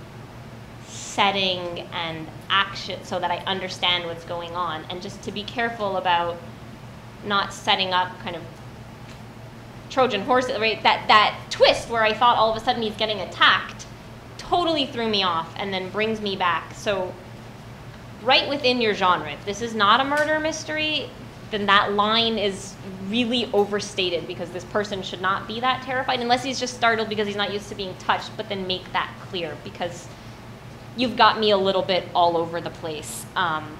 setting and action so that I understand what's going on, and just to be careful about not setting up kind of Trojan horses, right? That, that twist where I thought all of a sudden he's getting attacked totally threw me off and then brings me back. So right within your genre, if this is not a murder mystery, then that line is really overstated, because this person should not be that terrified unless he's just startled because he's not used to being touched, but then make that clear, because you've got me a little bit all over the place. Um,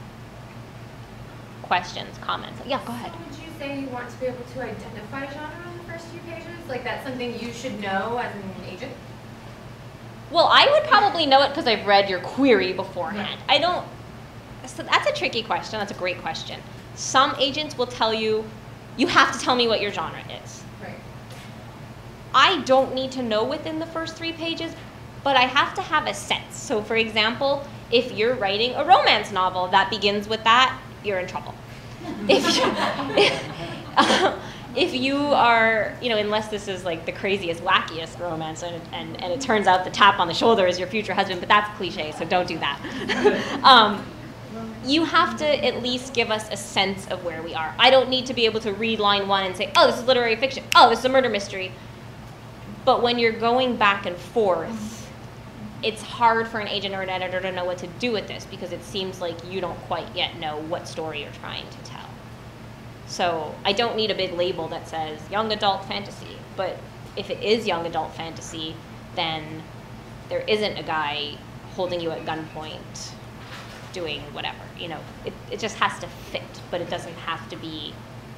questions, comments? Yeah, go ahead. So would you say you want to be able to identify genre in the first few pages? Like that's something you should know as an agent? Well, I would probably know it because I've read your query beforehand. I don't, so that's a tricky question. That's a great question. Some agents will tell you, you have to tell me what your genre is. Right. I don't need to know within the first three pages, but I have to have a sense. So for example, if you're writing a romance novel that begins with that, you're in trouble. If you, if, uh, if you are, you know, unless this is like the craziest, wackiest romance, and, and, and it turns out the tap on the shoulder is your future husband, but that's cliche, so don't do that. um, you have to at least give us a sense of where we are. I don't need to be able to read line one and say, oh, this is literary fiction. Oh, this is a murder mystery. But when you're going back and forth, it's hard for an agent or an editor to know what to do with this, because it seems like you don't quite yet know what story you're trying to tell. So I don't need a big label that says young adult fantasy, but if it is young adult fantasy, then there isn't a guy holding you at gunpoint doing whatever, you know. It, it just has to fit, but it doesn't have to be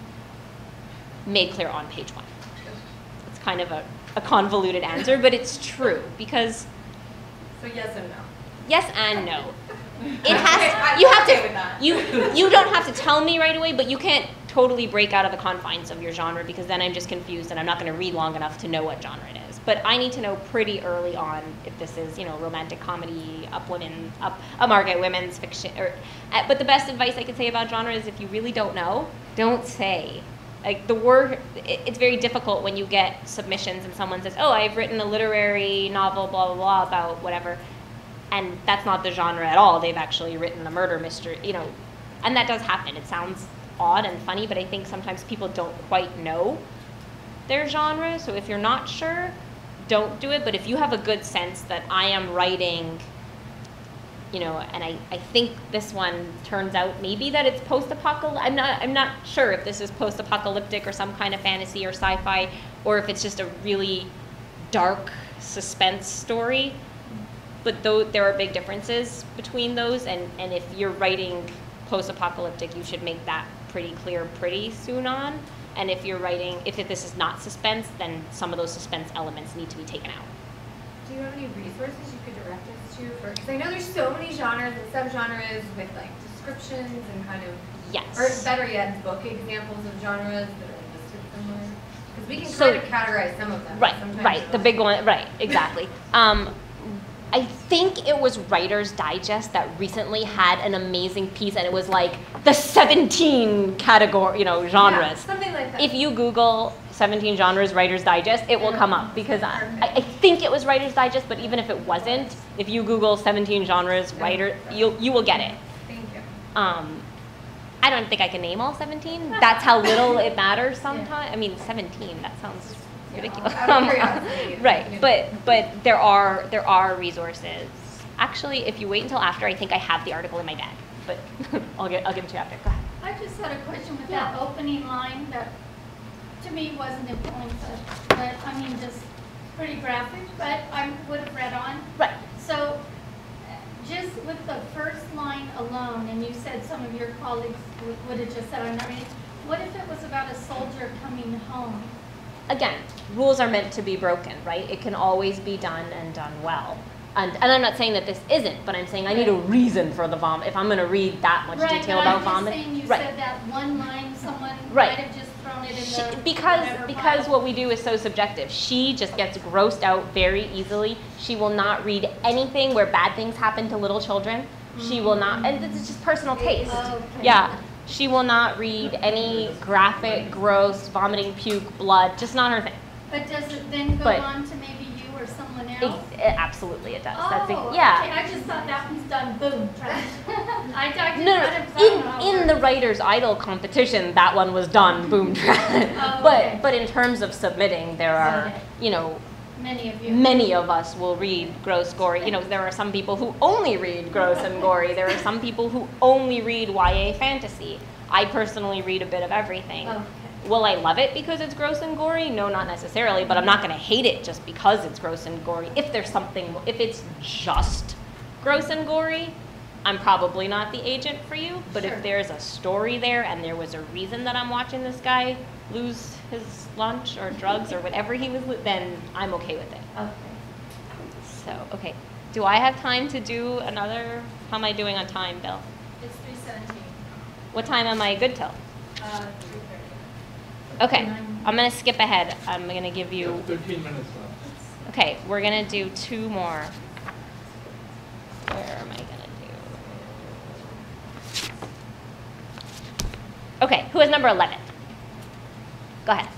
made clear on page one. It's kind of a, a convoluted answer, but it's true, because... So yes and no. Yes and no. It has, you have to, you, you don't have to tell me right away, but you can't totally break out of the confines of your genre, because then I'm just confused and I'm not going to read long enough to know what genre it is. But I need to know pretty early on if this is, you know, romantic comedy, up women, up, upmarket women's fiction. Or, uh, but the best advice I can say about genre is if you really don't know, don't say. Like the word, it, it's very difficult when you get submissions and someone says, oh, I've written a literary novel, blah, blah, blah, about whatever. And that's not the genre at all. They've actually written a murder mystery, you know. And that does happen. It sounds odd and funny, but I think sometimes people don't quite know their genre. So if you're not sure, don't do it. But if you have a good sense that I am writing, you know, and I, I think this one turns out maybe that it's post-apocalyptic. I'm not, I'm not sure if this is post-apocalyptic or some kind of fantasy or sci-fi, or if it's just a really dark suspense story. But though there are big differences between those, and, and if you're writing post-apocalyptic, you should make that pretty clear pretty soon on. And if you're writing, if this is not suspense, then some of those suspense elements need to be taken out. Do you have any resources you could direct us to? For, because I know there's so many genres and subgenres with like descriptions and kind of, yes, or better yet, book examples of genres that are listed somewhere. Because we can so, kind of categorize some of them. Right, right, the big one, right, exactly. um, I think it was Writer's Digest that recently had an amazing piece, and it was like the seventeen category, you know, genres. Yeah, something like that. If you Google seventeen genres Writer's Digest, it will come up, because I, I think it was Writer's Digest, but even if it wasn't, if you Google seventeen genres writer, you you will get it. Thank you. Um, I don't think I can name all seventeen. That's how little it matters sometimes. I mean, seventeen. That sounds ridiculous. Um, right, but but there are there are resources. Actually, if you wait until after, I think I have the article in my bag. But I'll get I'll give it to you after. Go ahead. I just had a question with Yeah. that opening line that to me wasn't influential, but I mean just pretty graphic, but I would have read on. Right. So just with the first line alone, and you said some of your colleagues would, would have just said, I'm not reading. What if it was about a soldier coming home? Again, rules are meant to be broken, right? It can always be done and done well. And, and I'm not saying that this isn't, but I'm saying I need a reason for the vomit. If I'm going to read that much right, detail but about I'm just vomit, saying you right? said that one line, someone Right. might have just thrown it in She, the because whatever because pile. what we do is so subjective. She just gets grossed out very easily. She will not read anything where bad things happen to little children. Mm-hmm. She will not, and this is just personal taste. Oh, okay. Yeah. She will not read any graphic, gross, vomiting, puke, blood. Just not her thing. But does it then go But- on to maybe you or someone It, else? it, absolutely, it does. Oh, That's the, okay. yeah. I just thought that was done. Boom. Trash. I, I just No, I didn't- I don't know how no, it in, in the works. Writer's Idol competition, that one was done, boom, Oh, but okay. but in terms of submitting, there are, Okay. you know, Many of you. many of us will read gross, gory. You know, there are some people who only read gross and gory. There are some people who only read Y A fantasy. I personally read a bit of everything. Okay. Will I love it because it's gross and gory? No, not necessarily, but I'm not going to hate it just because it's gross and gory. If there's something, if it's just gross and gory, I'm probably not the agent for you. But Sure. if there's a story there and there was a reason that I'm watching this guy lose his lunch or drugs or whatever he was, lo- then I'm okay with it. Okay. So, okay. Do I have time to do another? How am I doing on time, Bill? It's three seventeen. What time am I good till? Uh, three thirty. Okay, I'm gonna skip ahead. I'm gonna give you, Thirteen minutes left. okay, we're gonna do two more. Where am I gonna do? Okay, who is number eleven? Go ahead.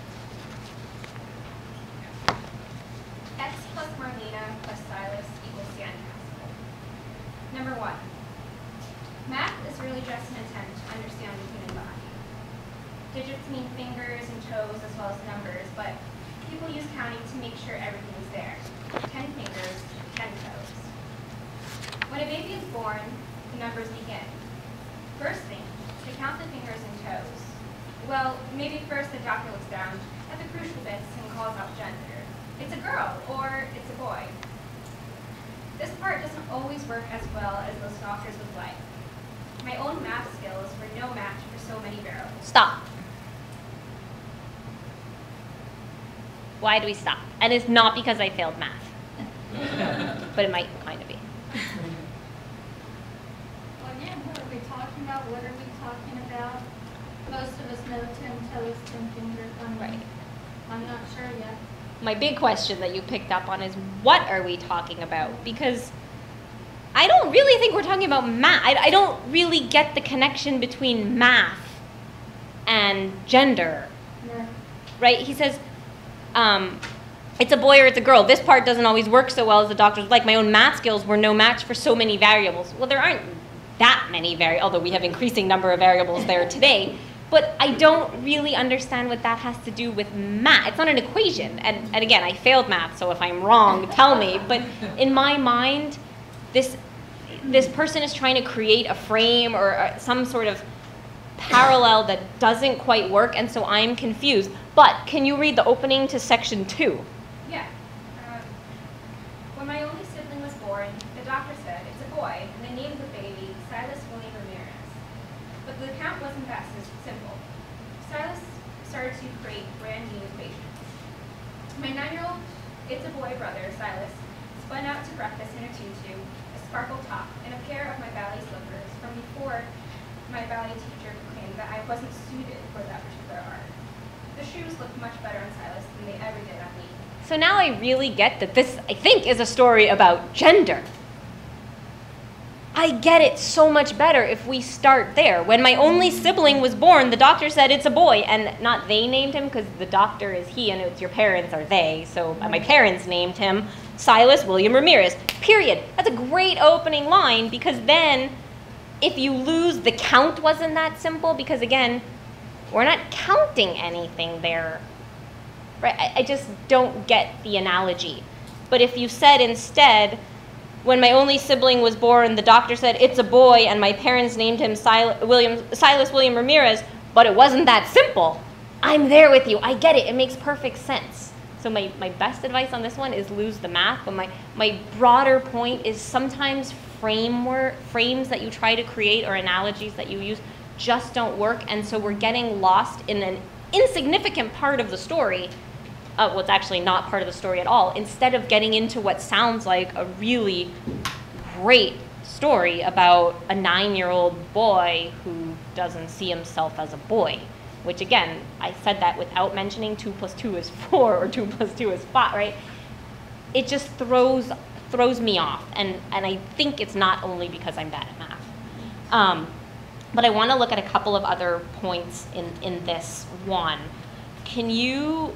X plus Marlena plus Silas equals Sand Castle. Number one, math is really just an attempt to understand the human body. Digits mean fingers and toes as well as numbers, but people use counting to make sure everything is there. Ten fingers, ten toes. When a baby is born, the numbers begin. First thing, to count the fingers and toes. Well, maybe first the doctor looks down at the crucial bits and calls out gender. It's a girl, or it's a boy. This part doesn't always work as well as most doctors would like. My own math skills were no match for so many variables. Stop. Why do we stop? And it's not because I failed math. But it might kind of be. Well, again, what are we talking about? What are we talking about? Most of us know ten toes, ten fingers. I'm, Right. I'm not sure yet. My big question that you picked up on is, what are we talking about? Because I don't really think we're talking about math. I, I don't really get the connection between math and gender, No. right? He says, um, it's a boy or it's a girl. This part doesn't always work so well as the doctors like. My own math skills were no match for so many variables. Well, there aren't that many variables, although we have increasing number of variables there today. But I don't really understand what that has to do with math. It's not an equation. And, and again, I failed math, so if I'm wrong, tell me. But in my mind, this, this person is trying to create a frame or uh, some sort of parallel that doesn't quite work, and so I'm confused. But can you read the opening to section two? Yeah. Um, when my only sibling was born, the doctor said it's a boy, and they named the baby Silas William Ramirez. But the count wasn't that simple. Silas started to create brand new equations. My nine-year-old, it's a boy brother, Silas, spun out to breakfast in a tutu, a sparkle top, and a pair of my ballet slippers from before my ballet teacher claimed that I wasn't suited for that particular art. The shoes looked much better on Silas than they ever did on me. So now I really get that this, I think, is a story about gender. I get it so much better if we start there. When my only sibling was born, the doctor said it's a boy, and not they named him because the doctor is he and it's your parents are they. So my parents named him Silas William Ramirez, period. That's a great opening line, because then if you lose, the count wasn't that simple, because again, we're not counting anything there. Right? I, I just don't get the analogy. But if you said instead, when my only sibling was born, the doctor said it's a boy, and my parents named him Sil William, Silas William Ramirez, but it wasn't that simple. I'm there with you. I get it. It makes perfect sense. So my, my best advice on this one is lose the math, but my, my broader point is sometimes framework, frames that you try to create or analogies that you use just don't work, and so we're getting lost in an insignificant part of the story. Uh, well, it's actually not part of the story at all, instead of getting into what sounds like a really great story about a nine-year-old boy who doesn't see himself as a boy, which again, I said that without mentioning two plus two is four or two plus two is five, right? It just throws throws me off, and, and I think it's not only because I'm bad at math. Um, but I want to look at a couple of other points in, in this one. Can you...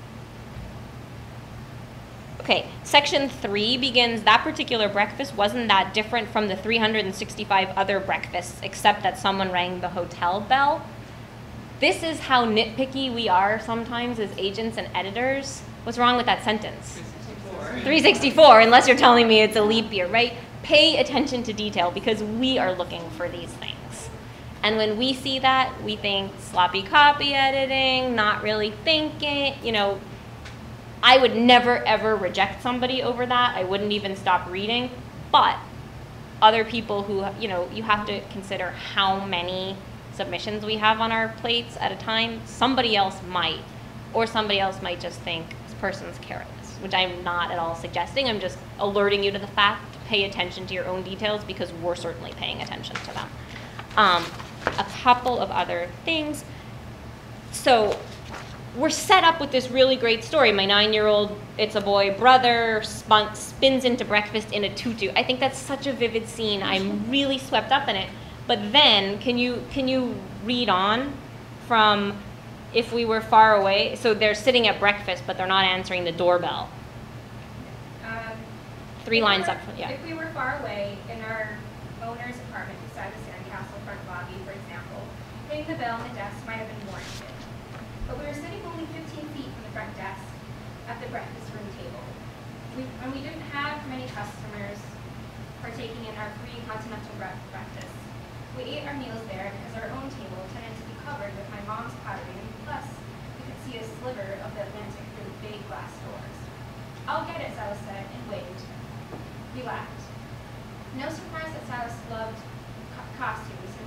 Okay, section three begins, that particular breakfast wasn't that different from the three hundred sixty-five other breakfasts, except that someone rang the hotel bell. This is how nitpicky we are sometimes as agents and editors. What's wrong with that sentence? three sixty-four, unless you're telling me it's a leap year, right? Pay attention to detail, because we are looking for these things. And when we see that, we think sloppy copy editing, not really thinking, you know, I would never, ever reject somebody over that. I wouldn't even stop reading. But other people who, you know, you have to consider how many submissions we have on our plates at a time. Somebody else might, or somebody else might just think this person's careless, which I'm not at all suggesting. I'm just alerting you to the fact to pay attention to your own details, because we're certainly paying attention to them. Um, a couple of other things. So we're set up with this really great story. My nine-year-old, it's a boy brother, spun, spins into breakfast in a tutu. I think that's such a vivid scene. I'm really swept up in it. But then, can you, can you read on from if we were far away? So they're sitting at breakfast, but they're not answering the doorbell. Um, Three if lines we were, up front, yeah. If we were far away in our owner's apartment beside the sandcastle front lobby, for example, ringing the bell on the desk might have been warranted. But we were sitting only fifteen feet from the front desk at the breakfast room table. We, and we didn't have many customers partaking in our free continental breakfast. We ate our meals there because our own table tended to be covered with my mom's pottery, and plus we could see a sliver of the Atlantic through the big glass doors. I'll get it, Silas said, and waved. We laughed. No surprise that Silas loved co costumes.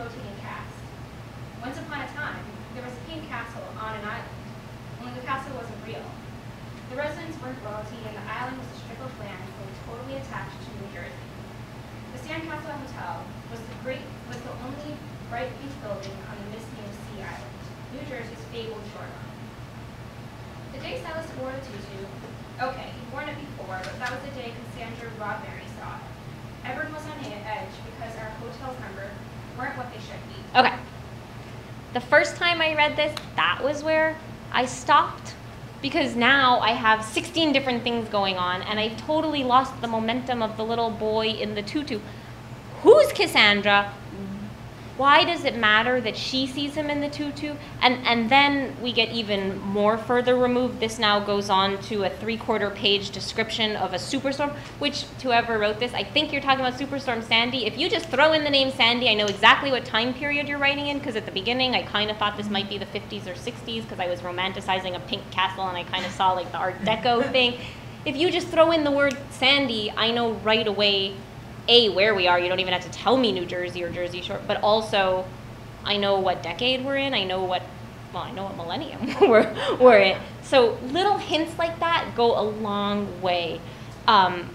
rotating cast. Once upon a time, there was a pink castle on an island, only the castle wasn't real. The residents weren't royalty, and the island was a strip of land that was totally attached to New Jersey. The Sandcastle Hotel was the great was the only bright pink building on the misnamed Sea Island, New Jersey's fabled shoreline. The day Silas wore the tutu, okay, he'd worn it before, but that was the day Cassandra Rodmary saw it. Everyone was on edge because our hotel's numbers weren't what they should be. Okay. The first time I read this, that was where I stopped, because now I have sixteen different things going on, and I've totally lost the momentum of the little boy in the tutu. Who's Cassandra? Why does it matter that she sees him in the tutu? And and then we get even more further removed. This now goes on to a three-quarter page description of a superstorm, which, to whoever wrote this, I think you're talking about Superstorm Sandy. If you just throw in the name Sandy, I know exactly what time period you're writing in, because at the beginning I kind of thought this might be the fifties or sixties, because I was romanticizing a pink castle and I kind of saw like the Art Deco thing. If you just throw in the word Sandy, I know right away A, where we are. You don't even have to tell me New Jersey or Jersey Shore, but also I know what decade we're in. I know what, well, I know what millennium we're, we're in. So little hints like that go a long way. Um,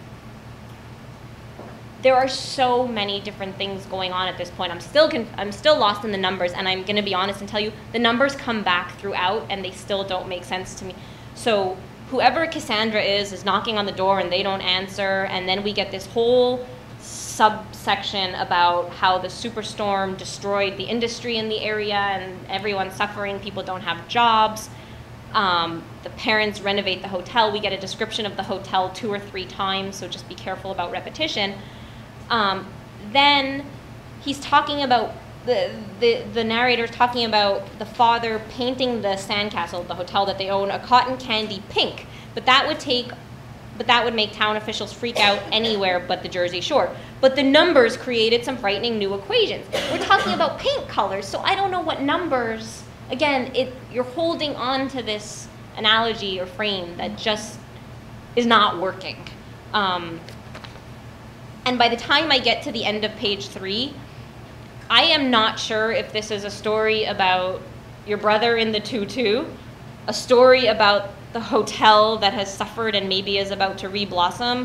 there are so many different things going on at this point. I'm still, conf I'm still lost in the numbers, and I'm gonna be honest and tell you, the numbers come back throughout and they still don't make sense to me. So whoever Cassandra is, is knocking on the door and they don't answer, and then we get this whole subsection about how the superstorm destroyed the industry in the area and everyone's suffering, people don't have jobs. Um, the parents renovate the hotel. We get a description of the hotel two or three times, so just be careful about repetition. Um, then he's talking about, the, the, the narrator's talking about the father painting the sandcastle, the hotel that they own, a cotton candy pink, but that would take but that would make town officials freak out anywhere but the Jersey Shore. But the numbers created some frightening new equations. We're talking about paint colors, so I don't know what numbers. Again, it, you're holding on to this analogy or frame that just is not working. Um, and by the time I get to the end of page three, I am not sure if this is a story about your brother in the tutu, a story about the hotel that has suffered and maybe is about to reblossom.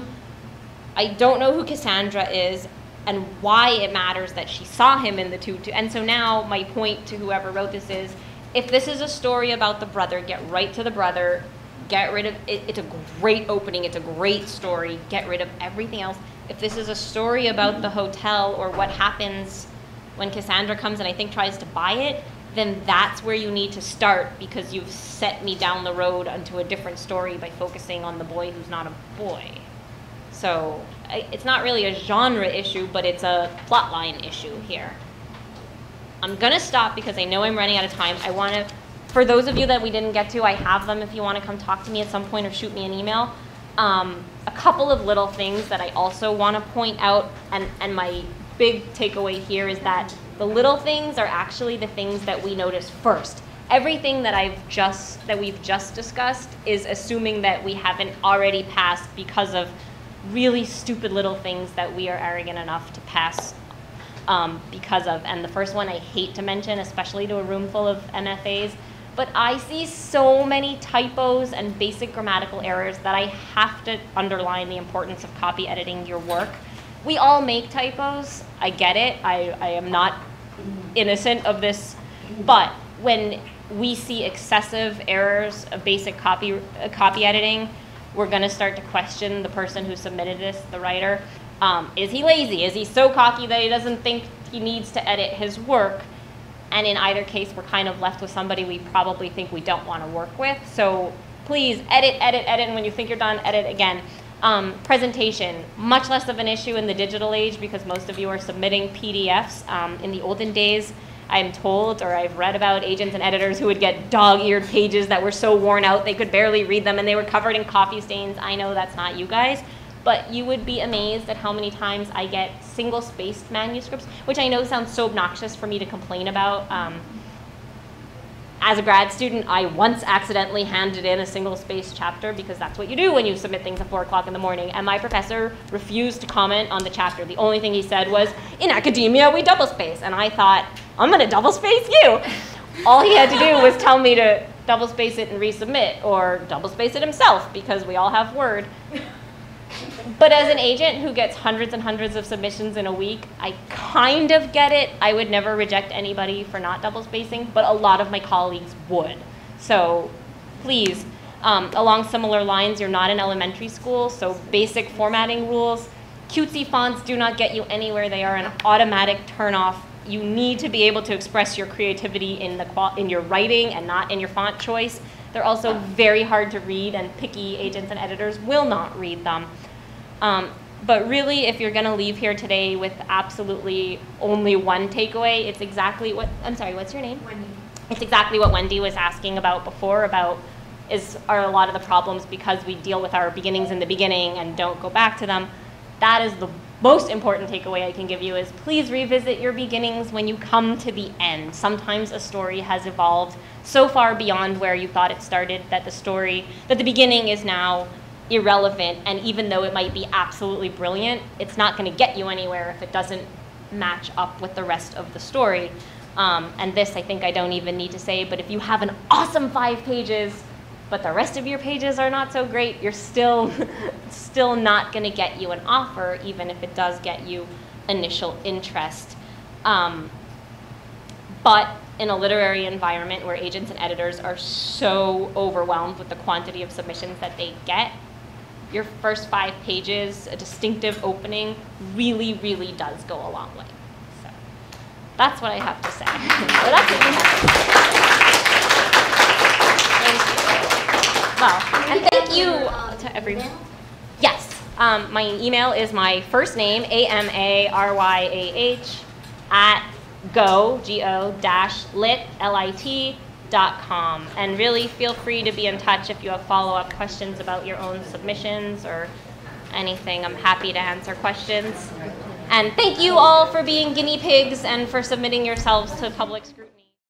I don't know who Cassandra is and why it matters that she saw him in the tutu. And so now my point to whoever wrote this is, if this is a story about the brother, get right to the brother, get rid of, it, it's a great opening, it's a great story, get rid of everything else. If this is a story about the hotel or what happens when Cassandra comes and I think tries to buy it, then that's where you need to start, because you've set me down the road onto a different story by focusing on the boy who's not a boy. So I, it's not really a genre issue, but it's a plot line issue here. I'm gonna stop because I know I'm running out of time. I wanna, for those of you that we didn't get to, I have them if you wanna come talk to me at some point or shoot me an email. Um, a couple of little things that I also wanna point out, and, and my big takeaway here is that the little things are actually the things that we notice first. Everything that I've just that we've just discussed is assuming that we haven't already passed because of really stupid little things that we are arrogant enough to pass um, because of. And the first one I hate to mention, especially to a room full of M F As, but I see so many typos and basic grammatical errors that I have to underline the importance of copy editing your work. We all make typos. I get it. I, I am not innocent of this. But when we see excessive errors of basic copy, uh, copy editing, we're going to start to question the person who submitted this, the writer. Um, is he lazy? Is he so cocky that he doesn't think he needs to edit his work? And in either case, we're kind of left with somebody we probably think we don't want to work with. So please edit, edit, edit, and when you think you're done, edit again. Um, presentation, much less of an issue in the digital age because most of you are submitting P D Fs. Um, in the olden days, I'm told, or I've read about agents and editors who would get dog-eared pages that were so worn out they could barely read them and they were covered in coffee stains. I know that's not you guys, but you would be amazed at how many times I get single-spaced manuscripts, which I know sounds so obnoxious for me to complain about. Um, as a grad student, I once accidentally handed in a single-space chapter because that's what you do when you submit things at four o'clock in the morning, and my professor refused to comment on the chapter. The only thing he said was, in academia, we double-space. And I thought, I'm going to double-space you. All he had to do was tell me to double-space it and resubmit, or double-space it himself, because we all have Word. But as an agent who gets hundreds and hundreds of submissions in a week, I kind of get it. I would never reject anybody for not double spacing, but a lot of my colleagues would. So please, um, along similar lines, you're not in elementary school, so basic formatting rules. Cutesy fonts do not get you anywhere. They are an automatic turnoff. You need to be able to express your creativity in, the qual in your writing and not in your font choice. They're also very hard to read, and picky agents and editors will not read them. Um, but really, if you're going to leave here today with absolutely only one takeaway, it's exactly what, I'm sorry, what's your name? Wendy. It's exactly what Wendy was asking about before, about is, are a lot of the problems because we deal with our beginnings in the beginning and don't go back to them. That is the most important takeaway I can give you, is please revisit your beginnings when you come to the end. Sometimes a story has evolved so far beyond where you thought it started that the story, that the beginning is now irrelevant, and even though it might be absolutely brilliant, it's not going to get you anywhere if it doesn't match up with the rest of the story. Um, and this, I think I don't even need to say, but if you have an awesome five pages, but the rest of your pages are not so great, you're still, still not going to get you an offer, even if it does get you initial interest. Um, but in a literary environment where agents and editors are so overwhelmed with the quantity of submissions that they get, your first five pages, a distinctive opening, really, really does go a long way. So that's what I have to say. So that's what we have. Thank you. Well, and thank you to everyone. Yes, um, my email is my first name, A M A R Y A H, at go, G O, dash, lit, L I T, dot com. And really feel free to be in touch if you have follow-up questions about your own submissions or anything. I'm happy to answer questions. And thank you all for being guinea pigs and for submitting yourselves to public scrutiny.